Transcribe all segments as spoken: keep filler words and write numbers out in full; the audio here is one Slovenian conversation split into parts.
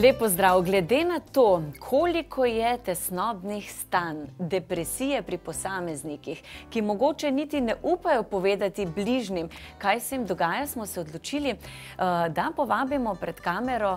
Lepo zdrav. Glede na to, koliko je tesnobnih stanj, depresije pri posameznikih, ki mogoče niti ne upajo povedati bližnjim, kaj se jim dogaja, smo se odločili, da povabimo pred kamero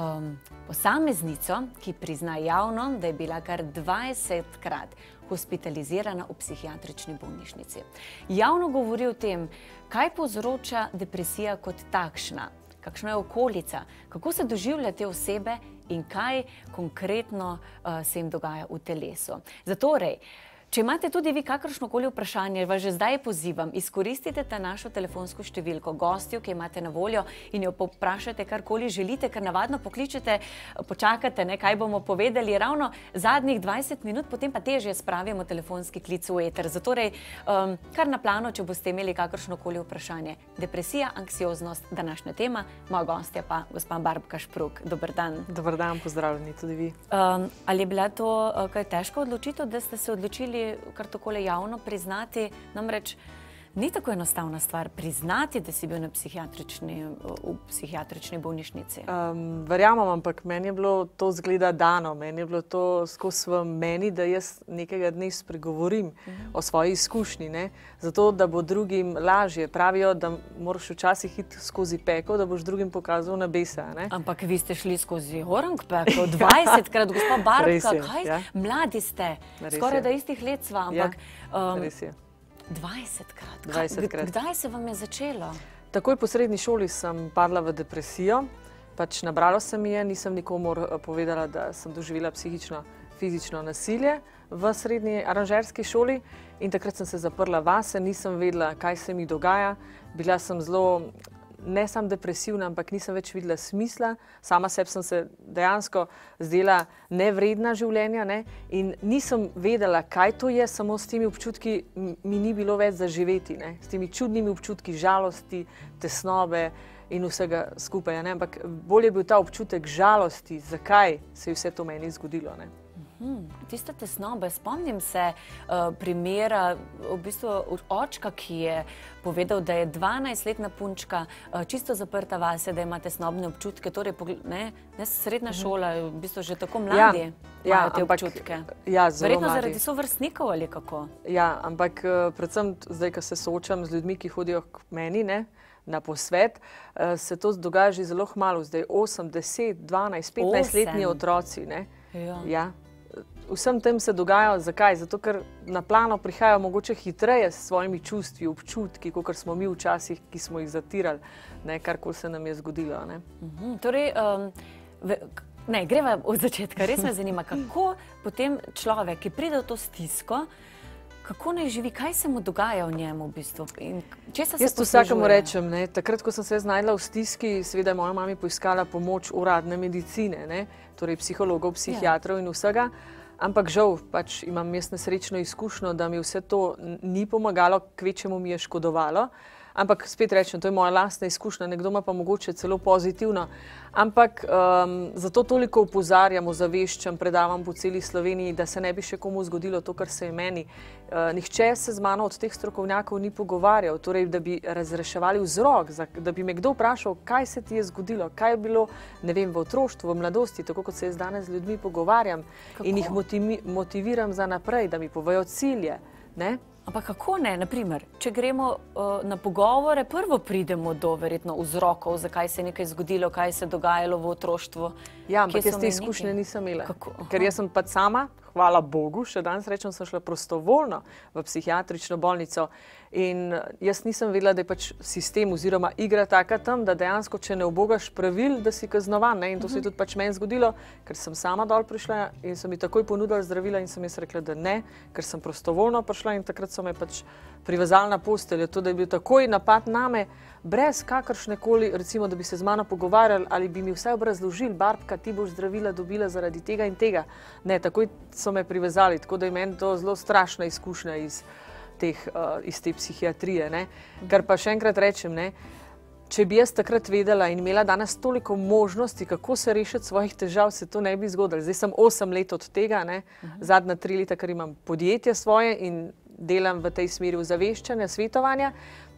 posameznico, ki prizna javno, da je bila kar dvajsetkrat hospitalizirana v psihiatrični bolnišnici. Javno govori o tem, kaj povzroča depresija kot takšna, kakšna je okolica, kako se doživlja te osebe in kaj konkretno se jim dogaja v telesu. Zatorej, če imate tudi vi kakršnokoli vprašanje, vas že zdaj pozivam, izkoristite ta našo telefonsko številko gostjo, ki imate na voljo in jo poprašajte karkoli želite, ker navadno pokličete, počakate, kaj bomo povedali, ravno zadnjih dvajset minut, potem pa težje spravimo telefonski klic v eter. Zatorej, kar na plano, če boste imeli kakršnokoli vprašanje. Depresija, anksioznost, današnja tema, moja gostja pa gospa Barbka Špruk. Dober dan. Dober dan, pozdravljeni tudi vi. Ali je bila to kaj težko odločitev, da ste se odločili kar takole javno priznati? Namreč ni tako enostavna stvar priznati, da si bil na psihiatrični, v psihiatrični bolnišnici. Um, verjamem, ampak meni je bilo to zgleda dano, meni je bilo to skozi v meni, da jaz nekega dne spregovorim uh-huh. o svoji izkušnji, ne? Zato, da bo drugim lažje. Pravijo, da moraš včasih iti skozi peko, da boš drugim pokazal nebesa, ne? Ampak vi ste šli skozi orang peko, dvajsetkrat, gospa Barbka, kaj? Ja. Mladi ste, skoraj da istih let sva, ampak... Ja, um, res je. dvajsetkrat. dvajsetkrat. Kdaj se vam je začelo? Takoj po srednji šoli sem padla v depresijo. Pač nabralo se mi je, nisem nikomur povedala, da sem doživela psihično, fizično nasilje v srednji aranžerski šoli in takrat sem se zaprla vase, nisem vedela, kaj se mi dogaja. Bila sem zelo, ne samo depresivna, ampak nisem več videla smisla. Sama sebi sem se dejansko zdela nevredna življenja, ne? In nisem vedela, kaj to je, samo s temi občutki mi ni bilo več za živeti, ne? S temi čudnimi občutki žalosti, tesnobe in vsega skupaj, ne? Ampak bolj je bil ta občutek žalosti, zakaj se je vse to meni zgodilo, ne? Hmm, tiste tesnobe, spomnim se uh, primera v bistvu očka, ki je povedal, da je dvanajstletna punčka uh, čisto zaprta vase, da ima tesnobne občutke, torej ne, ne srednja šola, v bistvu že tako mladi ja, ja, imajo te ampak, občutke. Ja, zelo Verjetno mladi. Zaradi sovrstnikov ali kako? Ja, ampak uh, predvsem zdaj, ko se soočam z ljudmi, ki hodijo k meni, ne, na posvet, uh, se to dogaja že zelo kmalu, zdaj osem, deset, dvanajst, petnajstletni otroci, ne. Ja. Ja. Vsem tem se dogaja, zakaj? Zato, ker na plano prihajajo mogoče hitreje s svojimi čustvi, občutki, kakor smo mi včasih, ki smo jih zatirali, ne, karkoli se nam je zgodilo, ne. Mhm, torej, um, ve, ne, greva od začetka, res me zanima, kako potem človek, ki pride v to stisko, kako naj živi, kaj se mu dogaja v njemu v bistvu? In česa se Jaz to vsakemu rečem, ne, takrat, ko sem se znašla v stiski, seveda je moja mami poiskala pomoč uradne medicine, ne, torej psihologov, psihiatrov in vsega, ampak žal, pač imam jaz nesrečno izkušnjo, da mi vse to ni pomagalo, kvečemu mi je škodovalo. Ampak spet rečem, to je moja lastna izkušnja, nekdo ima pa mogoče celo pozitivno. Ampak um, zato toliko opozarjam, ozaveščam, predavam po celi Sloveniji, da se ne bi še komu zgodilo to, kar se je meni. Uh, nihče se z mano od teh strokovnjakov ni pogovarjal, torej da bi razreševali vzrok, za, da bi me kdo vprašal, kaj se ti je zgodilo, kaj je bilo, ne vem, v otroštvu, v mladosti, tako kot se jaz danes z ljudmi pogovarjam. Kako? In jih motivi, motiviram za naprej, da mi povejo cilje, ne? Ampak kako ne? Naprimer, če gremo uh, na pogovore, prvo pridemo do verjetno vzrokov, zakaj se je nekaj zgodilo, kaj se je dogajalo v otroštvu. Ja, ampak jaz te izkušnje nisem imela. Kako? Ker jaz sem pa sama, hvala Bogu, še danes rečem, sem šla prostovoljno v psihiatrično bolnico in jaz nisem vedela, da je pač sistem oziroma igra taka tam, da dejansko, če ne ubogaš pravil, da si kaznovan, ne? In to uh-huh. se je tudi pač meni zgodilo, ker sem sama dol prišla in so mi takoj ponudili zdravila in sem jaz rekla, da ne, ker sem prostovoljno prišla in takrat so me pač privezali na posteljo, to, da je bil takoj napad name, brez kakršnekoli, recimo, da bi se z mano pogovarjali ali bi mi vse obrazložili, Barbka, ti boš zdravila dobila zaradi tega in tega. Ne, takoj so me privezali, tako da je meni to zelo strašna izkušnja iz, teh, uh, iz te psihiatrije, ne. Kar pa še enkrat rečem, ne, če bi jaz takrat vedela in imela danes toliko možnosti, kako se rešiti svojih težav, se to ne bi zgodilo. Zdaj sem osem let od tega, ne, zadnja tri leta, ker imam podjetje svoje in delam v tej smeri ozaveščanja, svetovanja.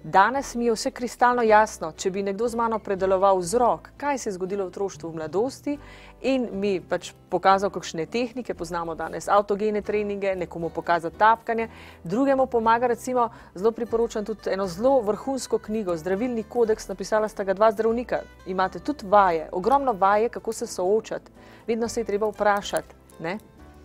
Danes mi je vse kristalno jasno, če bi nekdo z mano predeloval vzrok, kaj se je zgodilo v otroštvu, v mladosti in mi pač pokazal kakšne tehnike, poznamo danes avtogene treninge, nekomu pokazati tapkanje, drugemu pomaga, recimo, zelo priporočam tudi eno zelo vrhunsko knjigo, Zdravilni kodeks, napisala sta ga dva zdravnika. Imate tudi vaje, ogromno vaje, kako se soočati. Vedno se je treba vprašati, ne?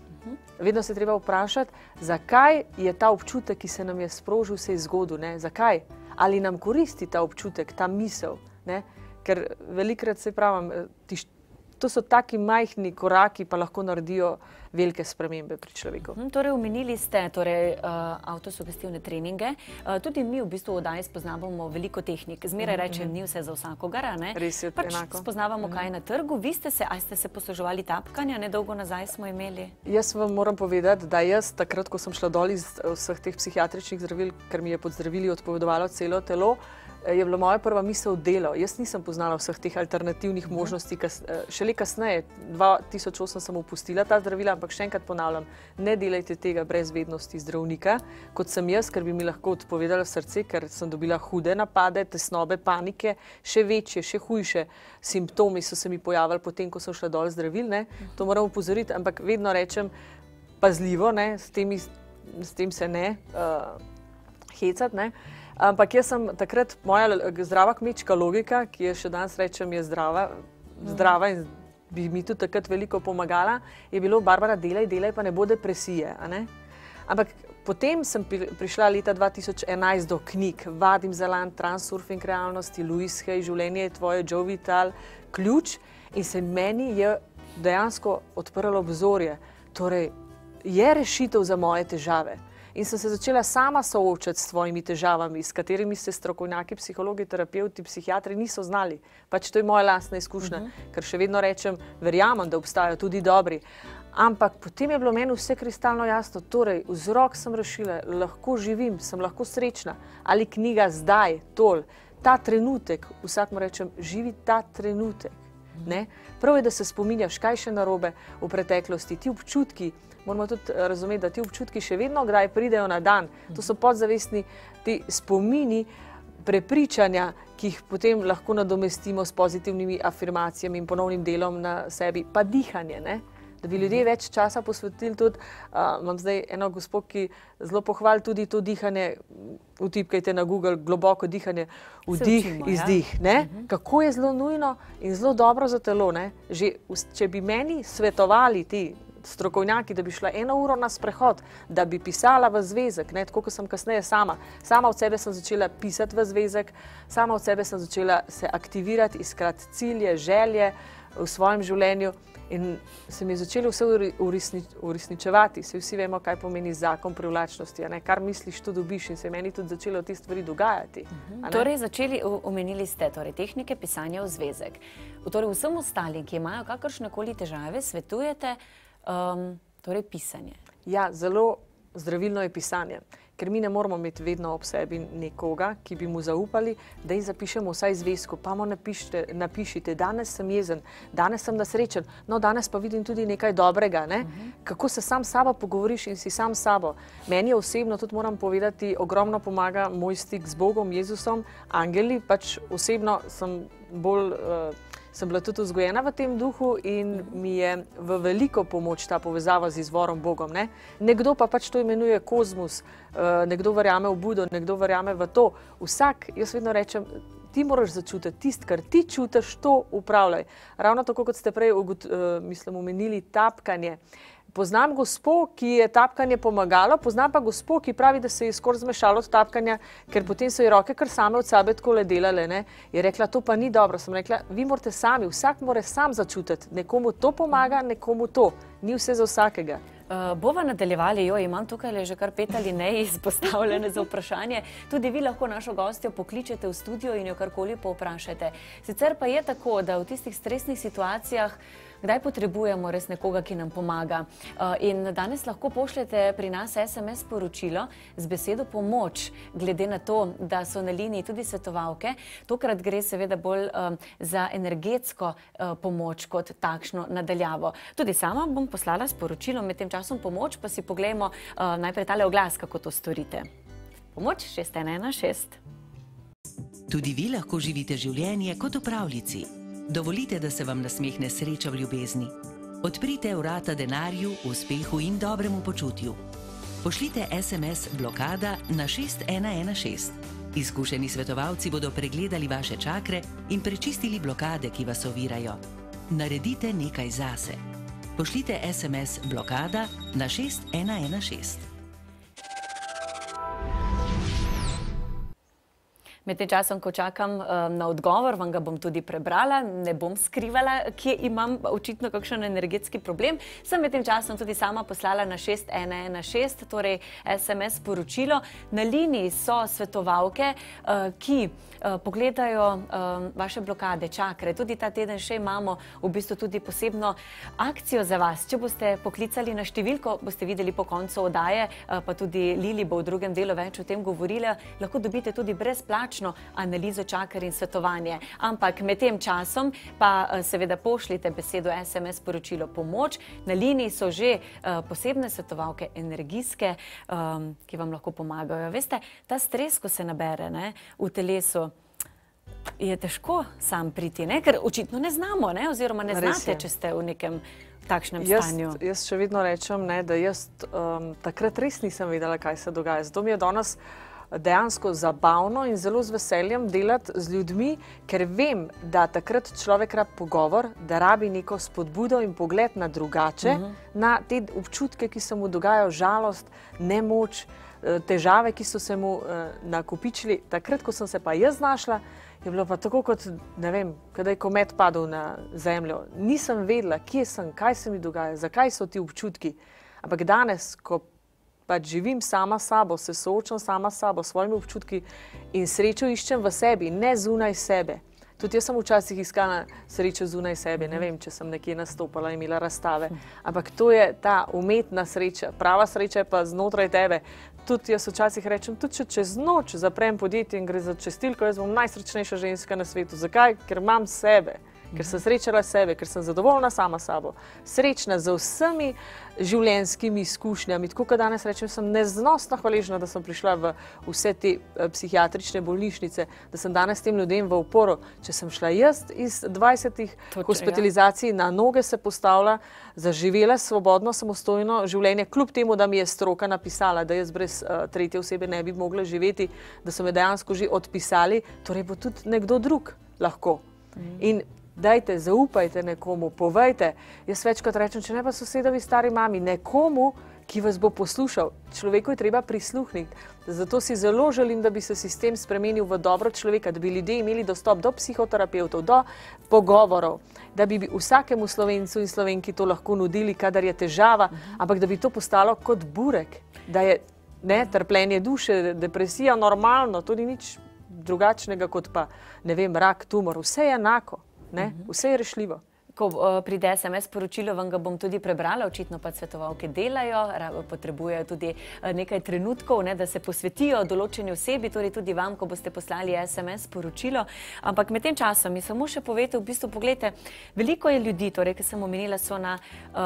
Vedno se je treba vprašati, zakaj je ta občutek, ki se nam je sprožil, se je zgodil, ne? Zakaj? Ali nam koristi ta občutek, ta misel, ne? Ker velikrat se pravim, ti, to so taki majhni koraki, pa lahko naredijo velike spremembe pri človeku. Hmm, torej, omenili ste torej, uh, avtosugestivne treninge. Uh, tudi mi v bistvu v oddaji spoznavamo veliko tehnik. Zmeraj mm -hmm. rečem, ni vse za vsakogar, ne? Res je, pač enako. Spoznavamo, Mm -hmm. kaj je na trgu. Vi ste se, ali ste se posluževali tapkanja? Nedolgo nazaj smo imeli. Jaz vam moram povedati, da jaz takrat, ko sem šla dol iz vseh teh psihiatričnih zdravil, ker mi je pod zdravili odpovedovalo celo telo, je bila moja prva misel delo. Jaz nisem poznala vseh teh alternativnih možnosti, kas, šele kasneje, dva tisoč osem sem opustila ta zdravila, ampak še enkrat ponavljam, ne delajte tega brez vednosti zdravnika, kot sem jaz, ker bi mi lahko odpovedala srce, ker sem dobila hude napade, tesnobe, panike, še večje, še hujše simptomi so se mi pojavili potem, ko sem šla dol zdravil, ne, to moram upozoriti, ampak vedno rečem pazljivo, ne, s, temi, s tem se ne uh, hecati, ne. Ampak jaz sem takrat, moja zdrava kmečka logika, ki je še danes rečem, je zdrava, zdrava in bi mi tudi takrat veliko pomagala, je bilo, Barbara, delaj, delaj, pa ne bo depresije, a ne? Ampak potem sem prišla leta dva tisoč enajst do knjig, Vadim Zeland, Transurfing realnosti, Louise Hay, Življenje je tvoje, Joe Vital, Ključ, in se meni je dejansko odprlo obzorje. Torej, je rešitev za moje težave. In sem se začela sama soočati s svojimi težavami, s katerimi se strokovnjaki, psihologi, terapevti, psihiatri niso znali. Pač to je moja lastna izkušnja, uh -huh. ker še vedno rečem, verjamem, da obstajajo tudi dobri. Ampak potem je bilo meni vse kristalno jasno, torej vzrok sem rešila, lahko živim, sem lahko srečna. Ali knjiga zdaj, tol, ta trenutek, vsakmu rečem, živi ta trenutek. Ne? Prav je, da se spominjaš, kaj še narobe v preteklosti, ti občutki. Moramo tudi razumeti, da ti občutki še vedno kdaj pridejo na dan. To so podzavestni ti spomini, prepričanja, ki jih potem lahko nadomestimo s pozitivnimi afirmacijami in ponovnim delom na sebi, pa dihanje, ne? Da bi ljudje več časa posvetili tudi, uh, imam zdaj eno gospo, ki zelo pohvali tudi to dihanje, vtipkajte na Google, globoko dihanje, vdih, učimo, izdih, ja? Ne? Uh-huh. Kako je zelo nujno in zelo dobro za telo, ne? Že, če bi meni svetovali ti strokovnjaki, da bi šla eno uro na sprehod, da bi pisala v zvezek, ne, tako kot sem kasneje sama. Sama od sebe sem začela pisati v zvezek, sama od sebe sem začela se aktivirati, iskati cilje, želje v svojem življenju in se mi je začelo vse uresni, uresničevati. Se vsi vemo, kaj pomeni zakon privlačnosti, a ne, kar misliš, to dobiš in se je meni tudi začelo te stvari dogajati. Uh-huh. Torej, začeli, omenili ste torej, tehnike pisanja v zvezek. Torej, vsem ostalim, ki imajo kakršnekoli težave, svetujete Um, torej pisanje. Ja, zelo zdravilno je pisanje, ker mi ne moramo imeti vedno ob sebi nekoga, ki bi mu zaupali, da ji zapišemo vsaj zvezko, pa mu napišite, napišite, danes sem jezen, danes sem nasrečen, no danes pa vidim tudi nekaj dobrega, ne? Uh-huh. Kako se sam s sabo pogovoriš in si sam s sabo. Meni je osebno, tudi moram povedati, ogromno pomaga moj stik z Bogom, Jezusom, angeli, pač osebno sem bolj uh, sem bila tudi vzgojena v tem duhu in mi je v veliko pomoč ta povezava z izvorom Bogom. Ne? Nekdo pa pač to imenuje kozmos, nekdo verjame v Budo, nekdo verjame v to. Vsak, jaz vedno rečem, ti moraš začutiti tisto, kar ti čutiš, to upravljaj. Ravno tako, kot ste prej mislim, omenili tapkanje. Poznam gospo, ki je tapkanje pomagalo, poznam pa gospo, ki pravi, da se je skoraj zmešalo od tapkanja, ker potem so ji roke kar same od sebe takole delale. Ne? Je rekla, to pa ni dobro. Sem rekla, vi morate sami, vsak mora sam začutiti. Nekomu to pomaga, nekomu to. Ni vse za vsakega. Uh, bova nadaljevali, jo, imam tukaj že kar pet ali ne izpostavljene za vprašanje. Tudi vi lahko našo gostjo pokličete v studio in jo karkoli povprašate. Sicer pa je tako, da v tistih stresnih situacijah kdaj potrebujemo res nekoga, ki nam pomaga. Uh, in danes lahko pošljete pri nas es em es sporočilo z besedo pomoč, glede na to, da so na liniji tudi svetovalke. Tokrat gre seveda bolj um, za energetsko uh, pomoč kot takšno nadaljavo. Tudi sama bom poslala sporočilo med tem časom pomoč, pa si poglejmo uh, najprej tale oglas, kako to storite. Pomoč šest ena ena šest. Tudi vi lahko živite življenje kot v pravljici. Dovolite, da se vam nasmehne sreča v ljubezni. Odprite vrata denarju, uspehu in dobremu počutju. Pošljite es em es blokada na šest ena ena šest. Izkušeni svetovalci bodo pregledali vaše čakre in prečistili blokade, ki vas ovirajo. Naredite nekaj zase. Pošljite es em es blokada na šest ena ena šest. Med tem časom, ko čakam na odgovor, vam ga bom tudi prebrala, ne bom skrivala, kje imam očitno kakšen energetski problem. Sem med tem časom tudi sama poslala na šest ena ena šest, torej es em es sporočilo. Na liniji so svetovalke, ki pogledajo vaše blokade, čakre. Tudi ta teden še imamo v bistvu tudi posebno akcijo za vas. Če boste poklicali na številko, boste videli po koncu oddaje, pa tudi Lili bo v drugem delu več o tem govorila, lahko dobite tudi brezplačno analizo čakr in svetovanje. Ampak med tem časom pa seveda pošljite besedo es em es sporočilo pomoč. Na liniji so že posebne svetovalke, energijske, ki vam lahko pomagajo. Veste, ta stres, ko se nabere v telesu, je težko sam priti, ker očitno ne znamo, oziroma ne znate, če ste v nekem takšnem stanju. Jaz še vedno rečem, da jaz takrat res nisem vedela, kaj se dogaja. Zato mi je danes dejansko zabavno in zelo z veseljem delati z ljudmi, ker vem, da takrat človek rabi pogovor, da rabi neko spodbudo in pogled na drugače, na te občutke, ki se mu dogajajo, žalost, nemoč, težave, ki so se mu nakopičili. Takrat, ko sem se pa jaz znašla, je bilo pa tako kot, ne vem, kadaj je komet padel na zemljo. Nisem vedela, kje sem, kaj se mi dogaja, zakaj so ti občutki. Ampak danes, ko pač živim sama s sabo, se soočam sama s sabo, s svojimi občutki in srečo iščem v sebi, ne zunaj sebe. Tudi jaz sem včasih iskala srečo zunaj sebe, ne vem, če sem nekje nastopala in imela razstave. Ampak to je ta umetna sreča, prava sreča je pa znotraj tebe. Tudi jaz včasih rečem, tudi če čez noč zaprem podjetje in gre za čistilko, jaz bom najsrečnejša ženska na svetu. Zakaj? Ker imam sebe. Ker sem srečala sebe, ker sem zadovoljna sama sabo, srečna z vsemi življenjskimi izkušnjami. Tako kot danes rečem, sem neznosno hvaležna, da sem prišla v vse te psihiatrične bolnišnice, da sem danes tem ljudem v uporo. Če sem šla jaz iz dvajsetih hospitalizacij na noge se postavila, zaživela svobodno, samostojno življenje, kljub temu, da mi je stroka napisala, da jaz brez tretje osebe ne bi mogla živeti, da so me dejansko že odpisali, torej bo tudi nekdo drug lahko. In dajte, zaupajte nekomu, povejte. Jaz večkrat rečem, če ne pa sosedovi stari mami, nekomu, ki vas bo poslušal. Človeku je treba prisluhniti. Zato si zelo želim, da bi se sistem spremenil v dobro človeka, da bi ljudje imeli dostop do psihoterapevtov, do pogovorov, da bi vsakemu Slovencu in Slovenki to lahko nudili, kadar je težava, ampak da bi to postalo kot burek, da je trpljenje duše, depresija normalno, to ni nič drugačnega kot pa, ne vem, rak, tumor, vse je enako. Vse je rešljivo. Ko pride es em es sporočilo, vam ga bom tudi prebrala, očitno pa svetovalke delajo, potrebujejo tudi nekaj trenutkov, da se posvetijo določeni osebi, torej tudi vam, ko boste poslali es em es sporočilo. Ampak med tem časom mi samo še povete, v bistvu pogledajte, veliko je ljudi, torej, ki sem omenila, so na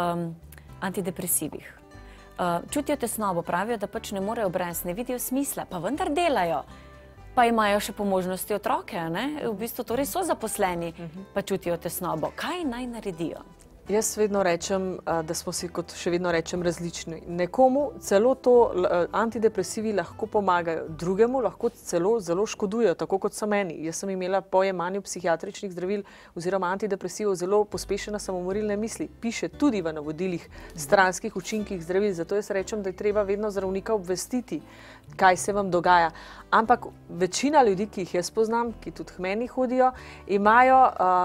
antidepresivih. Čutijo tesnobo, pravijo, da pač ne morejo brez, ne vidijo smisla, pa vendar delajo. Pa imajo še po možnosti otroke, v bistvu torej so zaposleni, pa čutijo tesnobo. Kaj naj naredijo? Jaz vedno rečem, da smo si, kot še vedno rečem, različni. Nekomu celo to antidepresivi lahko pomagajo, drugemu lahko celo zelo škodujejo, tako kot so meni. Jaz sem imela po jemanju psihiatričnih zdravil oziroma antidepresivov zelo pospešene samomorilne misli. Piše tudi v navodilih stranskih učinkih zdravil, zato jaz rečem, da je treba vedno zdravnika obvestiti, kaj se vam dogaja. Ampak večina ljudi, ki jih jaz poznam, ki tudi k meni hodijo, imajo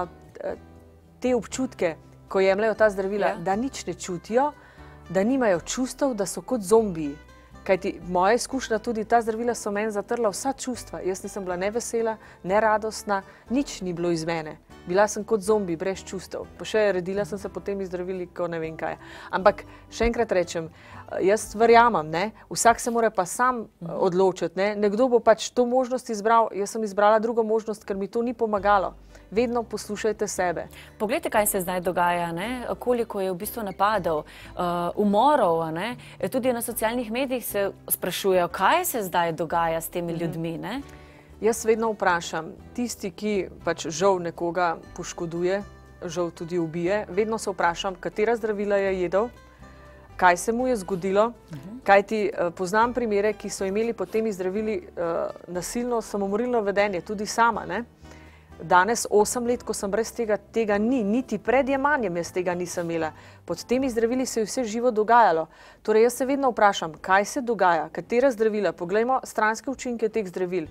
te občutke, ko jemljajo ta zdravila, da nič ne čutijo, da nimajo čustev, da so kot zombiji. Kajti moja izkušnja tudi, ta zdravila so meni zatrla vsa čustva. Jaz nisem bila ne vesela, ne radostna, nič ni bilo iz mene. Bila sem kot zombi, brez čustev. Pa še redila sem se potem iz zdravili, ko ne vem kaj. Ampak še enkrat rečem, jaz verjamem, vsak se mora pa sam odločiti. Nekdo bo pač to možnost izbral, jaz sem izbrala drugo možnost, ker mi to ni pomagalo. Vedno poslušajte sebe. Poglejte, kaj se zdaj dogaja, koliko je v bistvu napadov, umorov, tudi na socialnih medijih se sprašujejo, kaj se zdaj dogaja s temi ljudmi. Jaz vedno vprašam, tisti, ki pač žal nekoga poškoduje, žal tudi ubije, vedno se vprašam, katera zdravila je jedel, kaj se mu je zgodilo, kajti poznam primere, ki so imeli pod temi zdravili nasilno samomorilno vedenje, tudi sama, ne? Danes, osem let, ko sem brez tega, tega ni, niti pred jemanjem jaz tega nisem imela. Pod temi zdravili se je vse živo dogajalo. Torej, jaz se vedno vprašam, kaj se dogaja, katera zdravila, poglejmo stranske učinke teh zdravil.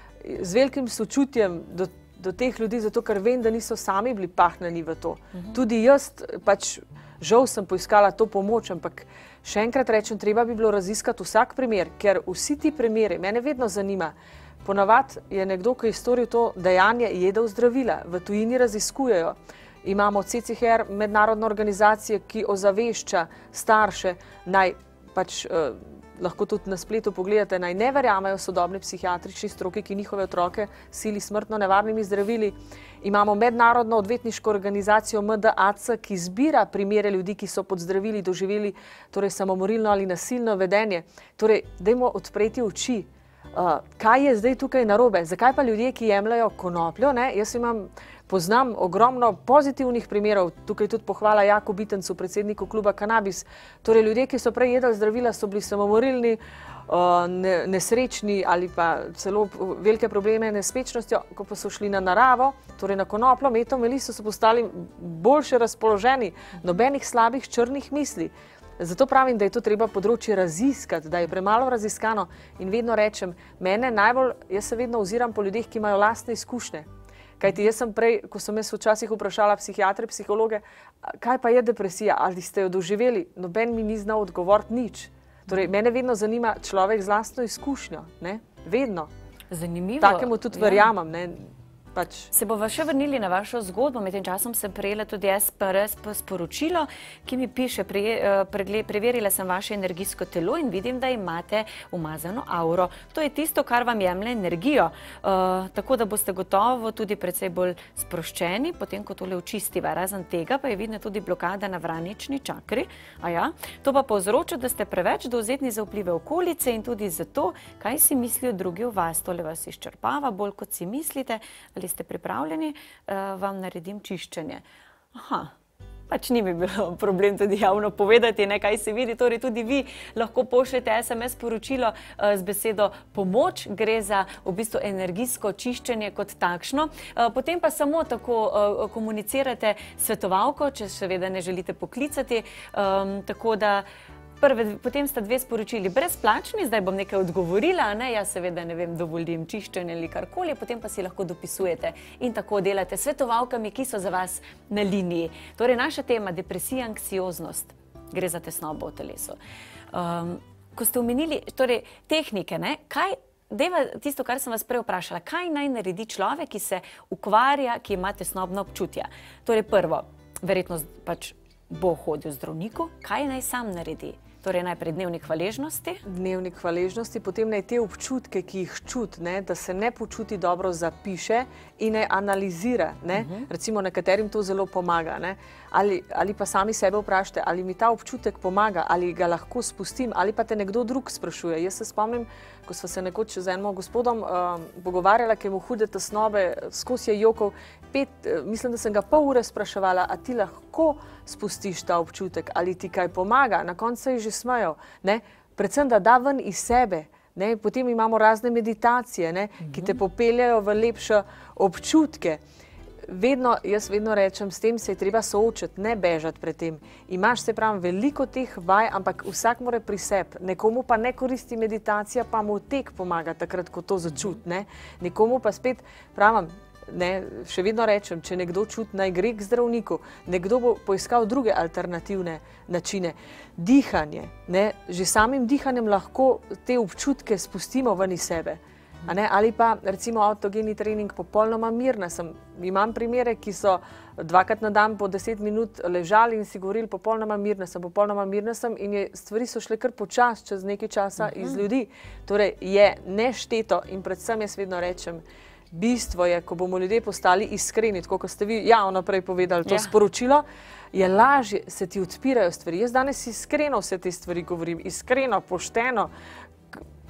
Z velikim sočutjem do, do teh ljudi, zato ker vem, da niso sami bili pahnjeni v to. Uh-huh. Tudi jaz, pač, žal sem poiskala to pomoč, ampak še enkrat rečem, treba bi bilo raziskati vsak primer, ker vsi ti primeri, mene vedno zanima, ponavad je nekdo, ki je storil to dejanje, jedel zdravila, v tujini raziskujejo. Imamo C C H R, mednarodno organizacijo, ki ozavešča starše, naj pač eh, lahko tudi na spletu pogledate, naj ne verjamejo sodobni psihiatrični stroki, ki njihove otroke sili smrtno nevarnimi zdravili. Imamo mednarodno odvetniško organizacijo M D A C, ki zbira primere ljudi, ki so pod zdravili doživeli torej samomorilno ali nasilno vedenje. Torej, dajmo odpreti oči. Uh, kaj je zdaj tukaj narobe? Zakaj pa ljudje, ki jemljajo konopljo, ne? Jaz imam, poznam ogromno pozitivnih primerov, tukaj tudi pohvala Jaku Bitencu, predsedniku kluba Kanabis. Torej, ljudje, ki so prej jedli zdravila, so bili samomorilni, uh, ne, nesrečni ali pa celo velike probleme s nespečnostjo, ko pa so šli na naravo, torej na konopljo, meto, meliso, so postali boljše razpoloženi, nobenih slabih črnih misli. Zato pravim, da je to treba področje raziskati, da je premalo raziskano in vedno rečem, mene najbolj, jaz se vedno oziram po ljudeh, ki imajo lastne izkušnje. Kajti jaz sem prej, ko sem jaz včasih vprašala psihiatre, psihologe, kaj pa je depresija, ali ste jo doživeli, noben mi ni znal odgovoriti nič. Torej, mene vedno zanima človek z lastno izkušnjo, ne? Vedno. Zanimivo. Takemu tudi verjamem, ne? Pač. Se bova še vrnili na vašo zgodbo, med tem časom sem prejela tudi S P R S sporočilo, ki mi piše, preverila sem vaše energijsko telo in vidim, da imate umazano auro. To je tisto, kar vam jemlje energijo, tako da boste gotovo tudi precej bolj sproščeni, potem ko tole očistiva. Razen tega pa je vidna tudi blokada na vranični čakri, a ja, to pa povzroča, da ste preveč dovzetni za vplive okolice in tudi zato, kaj si mislijo drugi o vas. Tole vas izčrpava bolj, kot si mislite. Ali ste pripravljeni, vam naredim čiščenje. Aha, pač ni mi bilo problem tudi javno povedati, ne, kaj se vidi. Torej tudi vi lahko pošljete S M S sporočilo z besedo pomoč, gre za v bistvu energijsko čiščenje kot takšno. Potem pa samo tako komunicirate svetovalko, če seveda ne želite poklicati, tako da Prve, potem sta dve sporočili brezplačni, zdaj bom nekaj odgovorila, ne, jaz seveda ne vem, dovolim čiščenje ali karkoli, potem pa si lahko dopisujete in tako delate s svetovalkami, ki so za vas na liniji. Torej, naša tema, depresija, anksioznost, gre za tesnobo v telesu. Um, ko ste omenili, torej, tehnike, ne, kaj, deva tisto, kar sem vas prej vprašala, kaj naj naredi človek, ki se ukvarja, ki ima tesnobno občutja? Torej, prvo, verjetno pač bo hodil zdravniku, kaj naj sam naredi? Torej najprej dnevnik hvaležnosti. Dnevnik hvaležnosti, potem naj te občutke, ki jih čuti, ne, da se ne počuti dobro, zapiše in ne analizira. Ne. Uh-huh. Recimo nekaterim to zelo pomaga. Ne. Ali, ali pa sami sebe vprašajte, ali mi ta občutek pomaga, ali ga lahko spustim, ali pa te nekdo drug sprašuje. Jaz se spomnim, ko sva se nekoč z enim gospodom uh, pogovarjala, ki mu hude tesnobe, skozi je jokal, pet, uh, mislim, da sem ga pol ure spraševala, a ti lahko spustiš ta občutek, ali ti kaj pomaga, na koncu se je že smejal, ne, predvsem, da da ven iz sebe, ne, potem imamo razne meditacije, ne, mm-hmm. ki te popeljajo v lepše občutke. Vedno, jaz vedno rečem, s tem se je treba soočiti, ne bežati pred tem. Imaš, se pravim, veliko teh vaj, ampak vsak mora pri sebi. Nekomu pa ne koristi meditacija, pa mu tek pomaga takrat, ko to začuti, ne. Nekomu pa spet, pravim, ne, še vedno rečem, če nekdo čuti, naj gre k zdravniku, nekdo bo poiskal druge alternativne načine. Dihanje, ne, že samim dihanjem lahko te občutke spustimo ven iz sebe. A ne, ali pa recimo avtogeni trening, popolnoma mirna sem. Imam primere, ki so dvakrat na dan po deset minut ležali in si govorili, popolnoma mirna sem, popolnoma mirna sem in je, stvari so šle kar počas, čez nekaj časa uh-huh. iz ljudi. Torej je nešteto in predvsem jaz vedno rečem, bistvo je, ko bomo ljudje postali iskreni, tako kot ste vi javno prej povedali to ja. sporočilo, je lažje, se ti odpirajo stvari. Jaz danes iskreno vse te stvari govorim, iskreno, pošteno.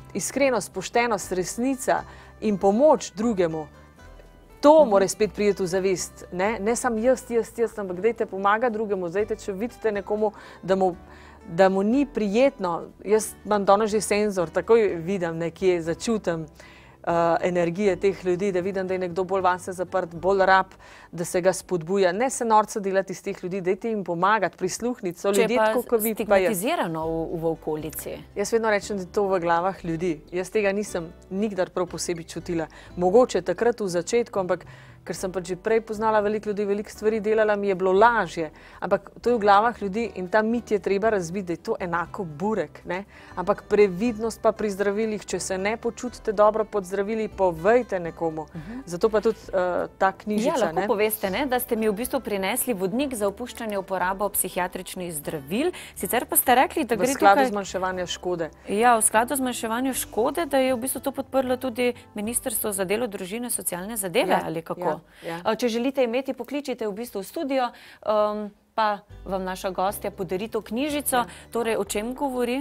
iskrenost, poštenost, resnica in pomoč drugemu, to mora spet priti v zavest. Ne, ne sam jaz, jaz, jaz, ampak dajte pomagati drugemu. Zdajte, če vidite nekomu, da mu, da mu ni prijetno, jaz imam danes že senzor, takoj vidim nekje, začutim uh, energije teh ljudi, da vidim, da je nekdo bolj vase zaprt, bolj rab, da se ga spodbuja. Ne se norca delati iz teh ljudi, dajte jim pomagati, prisluhniti. So ljudje tako, kot vi, pa jaz. Če pa stigmatizirano v, v okolici? Jaz vedno rečem, da je to v glavah ljudi. Jaz tega nisem nikdar prav posebej čutila. Mogoče takrat v začetku, ampak ker sem pa že prej poznala veliko ljudi, veliko stvari delala, mi je bilo lažje. Ampak to je v glavah ljudi in ta mit je treba razbiti, da je to enako burek. Ne? Ampak previdnost pa pri zdravilih, če se ne počutite dobro pod zdravili, povejte nekomu. Uh-huh. Zato pa tudi uh, ta knjižica. Ja, lahko ne? poveste, ne? Da ste mi v bistvu prinesli vodnik za opuščanje uporabo psihiatričnih zdravil. Sicer pa ste rekli, da gre tukaj... V skladu z zmanjševanjem škode. Ja, v skladu z zmanjševanjem škode, da je v bistvu to podprlo tudi Ministrstvo za delo, družine, socialne zadeve, ja, ali kako? Ja, ja. Če želite imeti, pokličite v bistvu v studio, um, pa vam naša gostja podari to knjižico. Ja. Torej, o čem govori?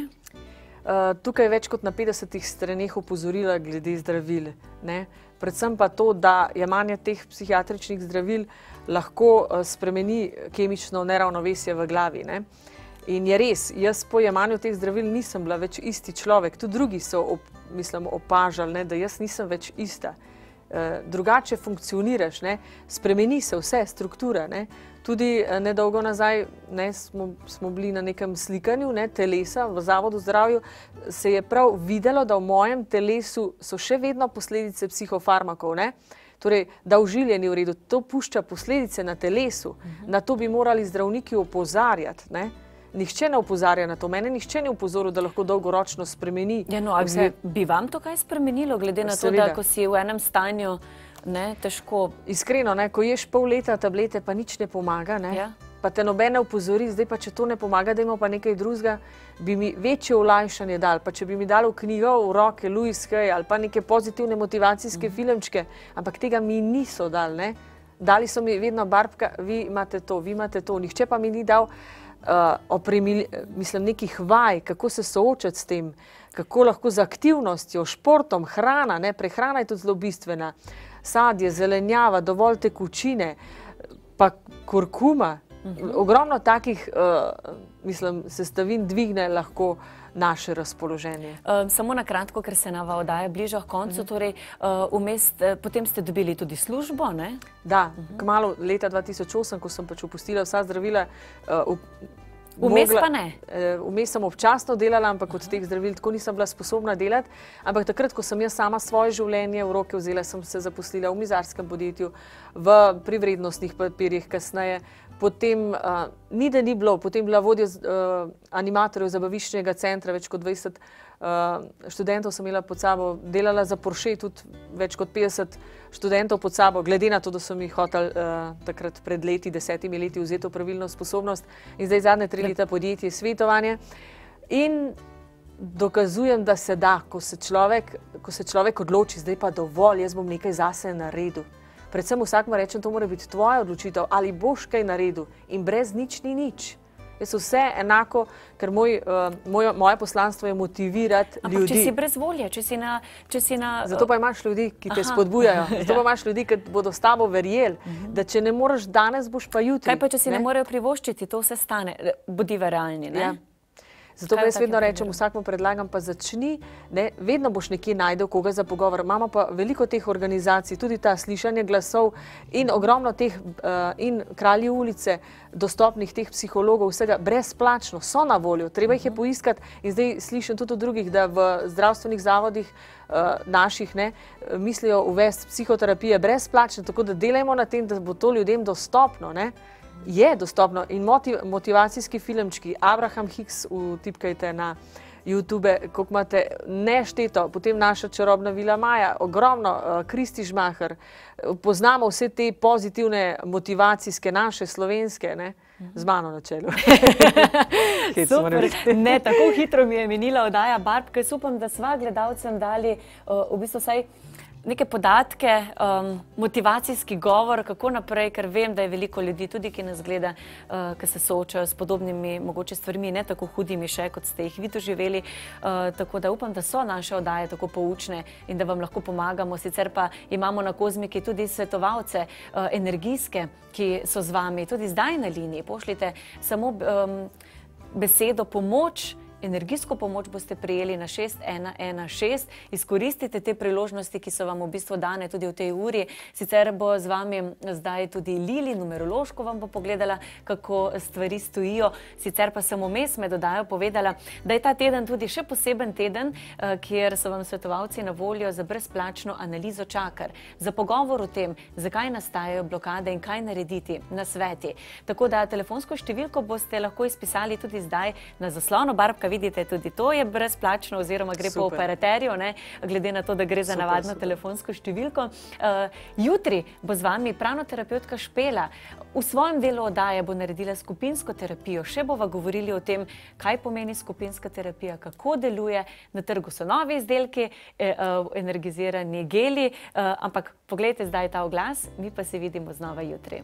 Uh, tukaj je več kot na petdesetih straneh opozorila glede zdravil. Ne? Predvsem pa to, da jemanje teh psihiatričnih zdravil lahko uh, spremeni kemično neravnovesje v glavi. Ne? In je res, jaz po jemanju teh zdravil nisem bila več isti človek. Tudi drugi so op, mislim, opažali, ne, da jaz nisem več ista. Uh, drugače funkcioniraš, ne? Spremeni se vse, struktura. Ne? Tudi uh, nedolgo nazaj ne, smo, smo bili na nekem slikanju ne, telesa v Zavodu zdravju, se je prav videlo, da v mojem telesu so še vedno posledice psihofarmakov. Ne? Torej, da ožilje ni v redu, to pušča posledice na telesu. Uh-huh. Na to bi morali zdravniki opozarjati. Ne? Nihče ne opozarja na to. Mene nihče ne upozoril, da lahko dolgoročno spremeni. Ja, no, bi, bi vam to kaj spremenilo, glede na to, da ko si v enem stanju, ne, težko... Iskreno, ne, ko ješ pol leta tablete, pa nič ne pomaga, ne, ja. Pa te nobene upozori, zdaj pa če to ne pomaga, da ima pa nekaj drugega, bi mi večje olajšanje dal. Pa če bi mi dal v knjigo v roke Louis Hay ali pa neke pozitivne motivacijske mm. filmčke, ampak tega mi niso dali, ne. Dali so mi vedno Barbka, vi imate to, vi imate to. Nihče pa mi ni dal Uh, opremili, mislim, nekih vaj, kako se soočati s tem, kako lahko z aktivnostjo, športom, hrana, ne, prehrana je tudi zelo bistvena, sadje, zelenjava, dovolj tekočine, pa kurkuma, uh-huh. Ogromno takih, uh, mislim, sestavin dvigne lahko naše razpoloženje. Uh, samo na kratko, ker se nova oddaja bliža koncu, uh-huh. Torej, uh, umest, uh, potem ste dobili tudi službo, ne? Da, uh-huh. Kmalu leta dva tisoč osem, ko sem pač opustila vsa zdravila, uh, Vmes pa ne? Vmes sem občasno delala, ampak od teh zdravil tako nisem bila sposobna delati. Ampak takrat, ko sem jaz sama svoje življenje v roke vzela, sem se zaposlila v mizarskem podjetju, v privrednostnih papirjih kasneje. Potem, uh, ni da ni bilo, potem bila vodja uh, animatorjev zabaviščnega centra, več kot dvajset uh, študentov sem imela pod sabo, delala za Porsche, tudi več kot petdeset študentov pod sabo, glede na to, da so mi hoteli uh, takrat pred leti, desetimi leti vzeti pravilno sposobnost in zdaj zadnje tri leta podjetje svetovanje. In dokazujem, da se da, ko se človek, ko se človek odloči, zdaj pa dovolj, jaz bom nekaj zase naredil. Predvsem vsakmu rečem, to mora biti tvoja odločitev, ali boš kaj naredil in brez nič ni nič. Jaz vse enako, ker moj, uh, moj, moje poslanstvo je motivirati Ampak ljudi. Ampak če si brez volje, če si na... Če si na Zato pa imaš ljudi, ki te Aha. spodbujajo. Zato pa imaš ljudi, ki bodo s tabo verjeli, uh-huh. da če ne moreš danes, boš pa jutri. Kaj pa, če si ne, ne morejo privoščiti, to vse stane. Bodiva realni, ne? Ja. Zato pa jaz vedno rečem, vsakmu predlagam, pa začni, ne, vedno boš nekje najdel koga za pogovor. Imamo pa veliko teh organizacij, tudi ta slišanje glasov in ogromno teh uh, in Kralji ulice, dostopnih teh psihologov, vsega brezplačno, so na voljo, treba jih je poiskati in zdaj slišim tudi od drugih, da v zdravstvenih zavodih uh, naših ne, mislijo uvesti psihoterapije brezplačno, tako da delajmo na tem, da bo to ljudem dostopno, ne. Je dostopno in motiv, motivacijski filmčki, Abraham Hicks vtipkajte na YouTube, koliko imate nešteto, potem naša čarobna Vila Maja, ogromno, uh, Kristi Žmaher, poznamo vse te pozitivne motivacijske naše slovenske, ne, z mano na čelu. Super, ne, tako hitro mi je minila oddaja, Barb, ker upam, da sva gledalcem dali uh, v bistvu saj neke podatke, um, motivacijski govor, kako naprej, ker vem, da je veliko ljudi, tudi ki nas gleda, uh, ki se soočajo s podobnimi mogoče stvarmi, ne tako hudimi še, kot ste jih vi doživeli. Uh, tako da upam, da so naše oddaje tako poučne in da vam lahko pomagamo. Sicer pa imamo na Kozmiki tudi svetovalce uh, energijske, ki so z vami tudi zdaj na liniji. Pošljite samo um, besedo pomoč, energijsko pomoč boste prijeli na šest ena ena šest. Izkoristite te priložnosti, ki so vam v bistvu dane tudi v tej uri. Sicer bo z vami zdaj tudi Lili, numerološko vam bo pogledala, kako stvari stojijo. Sicer pa sem vmes med oddajo povedala, da je ta teden tudi še poseben teden, kjer so vam svetovalci na voljo za brezplačno analizo čaker. Za pogovor o tem, zakaj nastajajo blokade in kaj narediti, na sveti. Tako da telefonsko številko boste lahko izpisali tudi zdaj na zaslonu. Barbka, vidite, tudi to je brezplačno oziroma gre super po operaterju, ne, glede na to, da gre za super, navadno super telefonsko številko. Uh, jutri bo z vami pranoterapeutka Špela. V svojem delu oddaje bo naredila skupinsko terapijo. Še bova govorili o tem, kaj pomeni skupinska terapija, kako deluje. Na trgu so novi izdelki, eh, uh, energizirani geli, uh, ampak poglejte zdaj ta oglas, mi pa se vidimo znova jutri.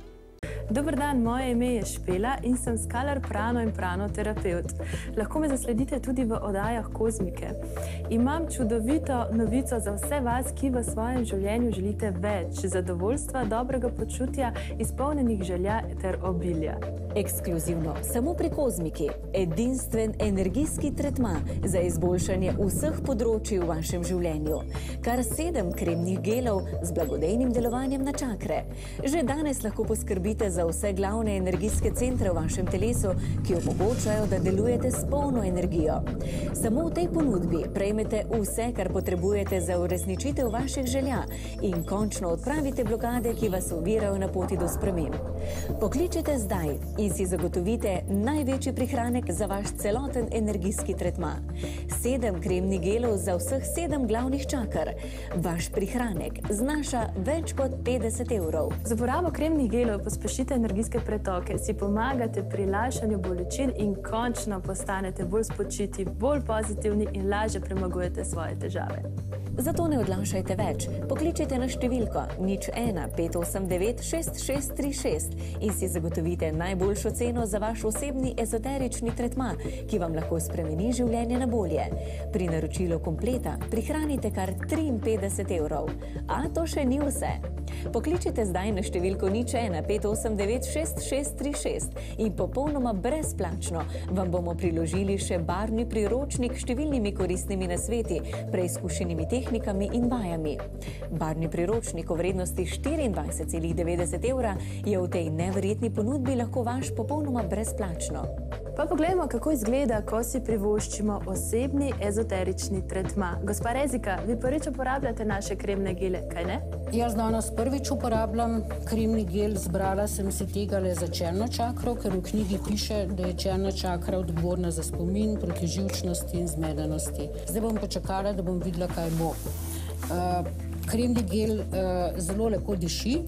Dober dan, moje ime je Špela in sem skalar prano in pranoterapeut. Lahko me zasledite tudi v oddajah Kozmike. Imam čudovito novico za vse vas, ki v svojem življenju želite več zadovoljstva, dobrega počutja, izpolnjenih želja ter obilja. Ekskluzivno, samo pri Kozmiki, edinstven energijski tretma za izboljšanje vseh področij v vašem življenju. Kar sedem kremnih gelov z blagodejnim delovanjem na čakre. Že danes lahko poskrbite za vse glavne energijske centre v vašem telesu, ki omogočajo, da delujete s polno energijo. Samo v tej ponudbi prejmete vse, kar potrebujete za uresničitev vaših želja in končno odpravite blokade, ki vas ovirajo na poti do sprememb. Pokličite zdaj in si zagotovite največji prihranek za vaš celoten energijski tretma. Sedem kremnih gelov za vseh sedem glavnih čakar. Vaš prihranek znaša več kot petdeset evrov. Z uporabo kremnih gelov pospešite energijske pretoke, si pomagate pri lajšanju bolečin in končno postanete bolj spočiti, bolj pozitivni in lažje premagujete svoje težave. Zato ne odlašajte več. Pokličite na številko nič ena pet osem devet šest šest tri šest in si zagotovite najboljšo ceno za vaš osebni ezoterični tretma, ki vam lahko spremeni življenje na bolje. Pri naročilu kompleta prihranite kar triinpetdeset evrov. A to še ni vse. Pokličite zdaj na številko nič ena pet osem devet šest šest tri šest in popolnoma brezplačno vam bomo priložili še barvni priročnik s številnimi koristnimi nasveti, preizkušenimi tehnikami in vajami. Barvni priročnik v vrednosti štiriindvajset celih devetdeset evra je v tej neverjetni ponudbi lahko vaš popolnoma brezplačno. Pa poglejmo, kako izgleda, ko si privoščimo osebni ezoterični tretma. Gospa Rezika, vi prvič uporabljate naše kremne gele, kaj ne? Jaz danes prvič uporabljam kremni gel, zbrala sem si tega le za črno čakro, ker v knjigi piše, da je črna čakra odgovorna za spomin, proti živčnosti in zmedenosti. Zdaj bom počakala, da bom videla, kaj bo. Uh, kremni gel uh, zelo lepo diši,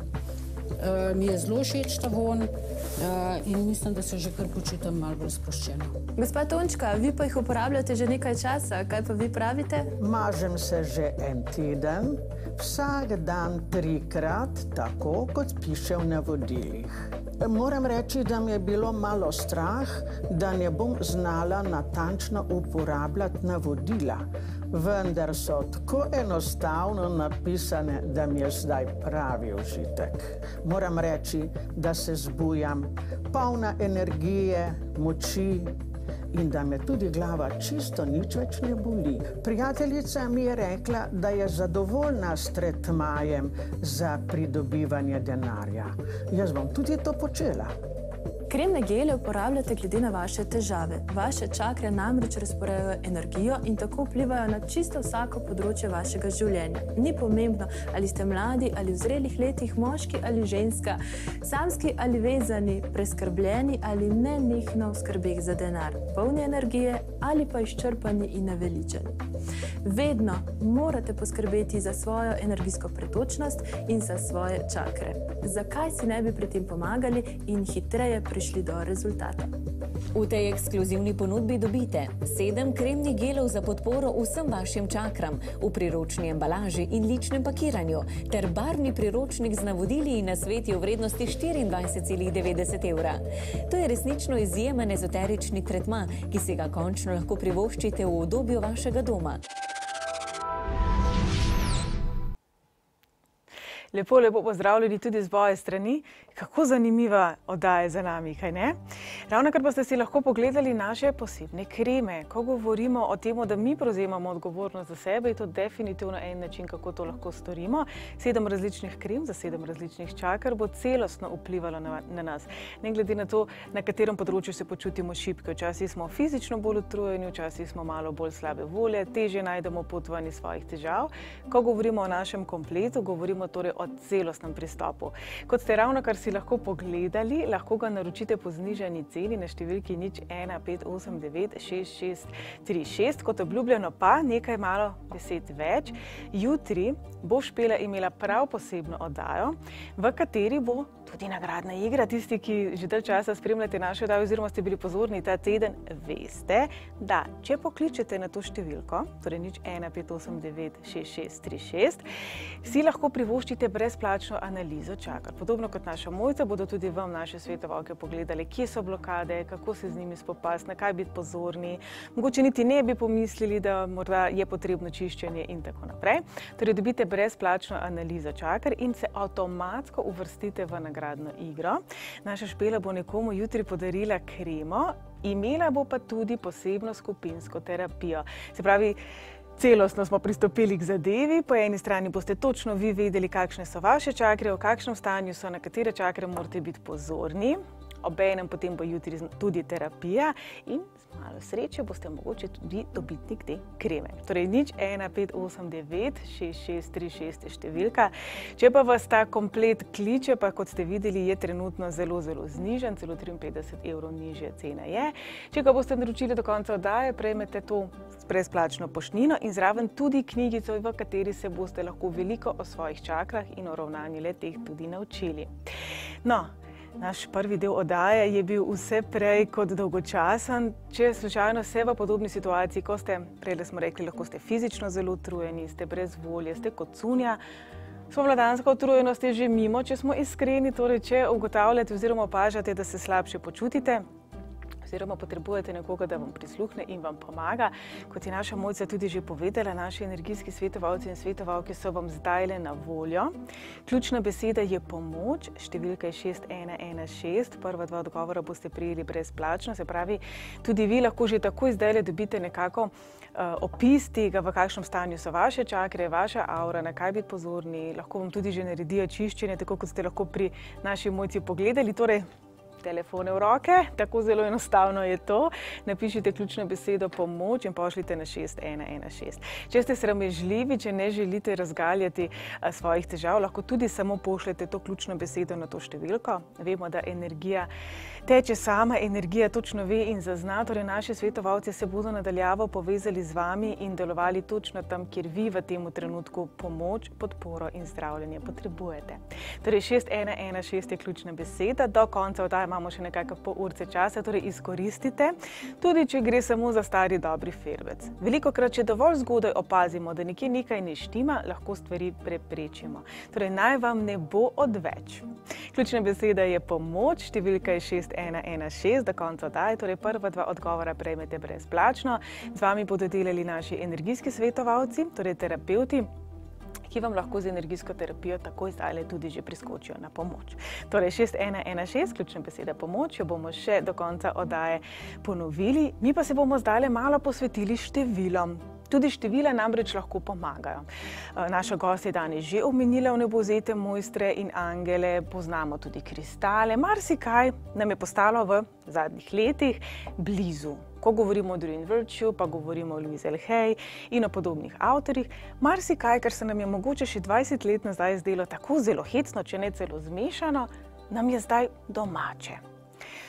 uh, mi je zelo všeč ta vonj uh, in mislim, da se že kar počutim malo bolj sproščeno. Gospa Tončka, vi pa jih uporabljate že nekaj časa, kaj pa vi pravite? Mažem se že en teden, vsak dan trikrat, tako kot piše v navodilih. Moram reči, da mi je bilo malo strah, da ne bom znala natančno uporabljati navodila, vendar so tako enostavno napisane, da mi je zdaj pravi užitek. Moram reči, da se zbujam polna energije, moči in da me tudi glava čisto nič več ne boli. Prijateljica mi je rekla, da je zadovoljna s tretmajem za pridobivanje denarja. Jaz bom tudi to počela. Kremne gele uporabljate glede na vaše težave. Vaše čakre namreč razporejajo energijo in tako vplivajo na čisto vsako področje vašega življenja. Ni pomembno, ali ste mladi ali v zrelih letih, moški ali ženska, samski ali vezani, preskrbljeni ali nenehno v skrbeh za denar, polni energije ali pa izčrpani in naveličani. Vedno morate poskrbeti za svojo energijsko pretočnost in za svoje čakre. Zakaj si ne bi pri tem pomagali in hitreje prišli do rezultata? V tej ekskluzivni ponudbi dobite sedem kremnih gelov za podporo vsem vašim čakram v priročni embalaži in ličnem pakiranju ter barvni priročnik z navodili in nasveti v vrednosti štiriindvajset celih devetdeset evra. To je resnično izjemen ezoterični tretma, ki si ga končno lahko privoščite v udobju vašega doma. Lepo, lepo pozdravljeni tudi z moje strani. Kako zanimiva oddaja za nami, kaj ne? Ravnokar pa ste si lahko pogledali naše posebne kreme. Ko govorimo o tem, da mi prevzemamo odgovornost za sebe, je to definitivno en način, kako to lahko storimo. Sedem različnih krem za sedem različnih čaker bo celostno vplivalo na, na nas. Ne glede na to, na katerem področju se počutimo šibke. Včasih smo fizično bolj utrujeni, včasih smo malo bolj slabe volje, težje najdemo pot ven iz svojih težav. Ko govorimo o našem kompletu, govorimo torej o celostnem pristopu. Kot ste ravnokar si lahko pogledali, lahko ga naročite po znižani ceni na številki nič ena pet osem devet šest šest tri šest. Kot obljubljeno pa nekaj malo besed več. Jutri bo Špela imela prav posebno oddajo, v kateri bo tudi nagradna igra. Tisti, ki že dalj časa spremljate našo oddajo oziroma ste bili pozorni ta teden, veste, da če pokličete na to številko, torej nič ena pet osem devet šest šest tri šest, si lahko privoščite brezplačno analizo čakar. Podobno kot naša Mojca, bodo tudi vam naše svetovalke pogledali, kje so blokade, kako se z njimi spopasti, na kaj biti pozorni. Mogoče niti ne bi pomislili, da morda je potrebno čiščenje in tako naprej. Torej dobite brezplačno analizo čakar in se avtomatsko uvrstite v nagradno igro. Naša Špela bo nekomu jutri podarila kremo, imela bo pa tudi posebno skupinsko terapijo. Se pravi, celostno smo pristopili k zadevi. Po eni strani boste točno vi vedeli, kakšne so vaše čakre, v kakšnem stanju so, na katere čakre morate biti pozorni. Obenem potem bo jutri tudi terapija in z malo sreče boste mogoče tudi dobitnik te kreme. Torej nič ena pet osem devet šest šest tri šest je številka. Če pa vas ta komplet kliče, pa kot ste videli, je trenutno zelo, zelo znižen, celo triinpetdeset evrov nižja cena je. Če ga boste naročili do konca oddaje, prejmete to brezplačno poštnino in zraven tudi knjigico, v kateri se boste lahko veliko o svojih čakrah in o ravnanju le-teh tudi naučili. No, naš prvi del oddaje je bil vse prej kot dolgočasen. Če slučajno ste v podobni situaciji, ko ste, prej smo rekli, lahko ste fizično zelo utrujeni, ste brez volje, ste kot cunja, spomladanska utrujenost je že mimo, če smo iskreni, torej če ugotavljate oziroma opažate, da se slabše počutite, oziroma potrebujete nekoga, da vam prisluhne in vam pomaga. Kot je naša Mojca tudi že povedala, naši energijski svetovalci in svetovalke so vam zdajle na voljo. Ključna beseda je pomoč, številka je šest ena ena šest, prva dva odgovora boste prijeli brezplačno, se pravi, tudi vi lahko že takoj zdajle dobite nekako uh, opis tega, v kakšnem stanju so vaše čakre, vaša aura, na kaj biti pozorni, lahko vam tudi že naredijo čiščenje, tako kot ste lahko pri naši Mojci pogledali, torej telefone v roke, tako zelo enostavno je to. Napišite ključno besedo pomoč in pošljite na šest ena ena šest. Če ste sramežljivi, če ne želite razgaljati svojih težav, lahko tudi samo pošljete to ključno besedo na to številko. Vemo, da energija teče sama, energija točno ve in zazna, torej naši svetovalci se bodo nadaljavo povezali z vami in delovali točno tam, kjer vi v tem trenutku pomoč, podporo in zdravljenje potrebujete. Torej šest ena ena šest je ključna beseda, do konca oddaje imamo še nekako pol urce časa, torej izkoristite, tudi če gre samo za stari dobri ferbec. Velikokrat, če dovolj zgodaj opazimo, da nekje nekaj ne štima, lahko stvari preprečimo. Torej naj vam ne bo odveč. Ključna beseda je pomoč, številka je šest ena ena šest, do konca oddaje, torej prva dva odgovora prejmete brezplačno. Z vami bodo delali naši energijski svetovalci, torej terapevti, ki vam lahko z energijsko terapijo takoj zdajle tudi že priskočijo na pomoč. Torej šest ena ena šest, ključna beseda pomoč, jo bomo še do konca oddaje ponovili. Mi pa se bomo zdajle malo posvetili številom. Tudi števila namreč lahko pomagajo. Naša gost je danes že omenila vnebovzete mojstre in angele, poznamo tudi kristale, marsikaj nam je postalo v zadnjih letih blizu. Ko govorimo o Doreen Virtue, pa govorimo o Louise L. Hay in o podobnih avtorjih, marsikaj, kar se nam je mogoče še dvajset let nazaj zdelo tako zelo hecno, če ne celo zmešano, nam je zdaj domače.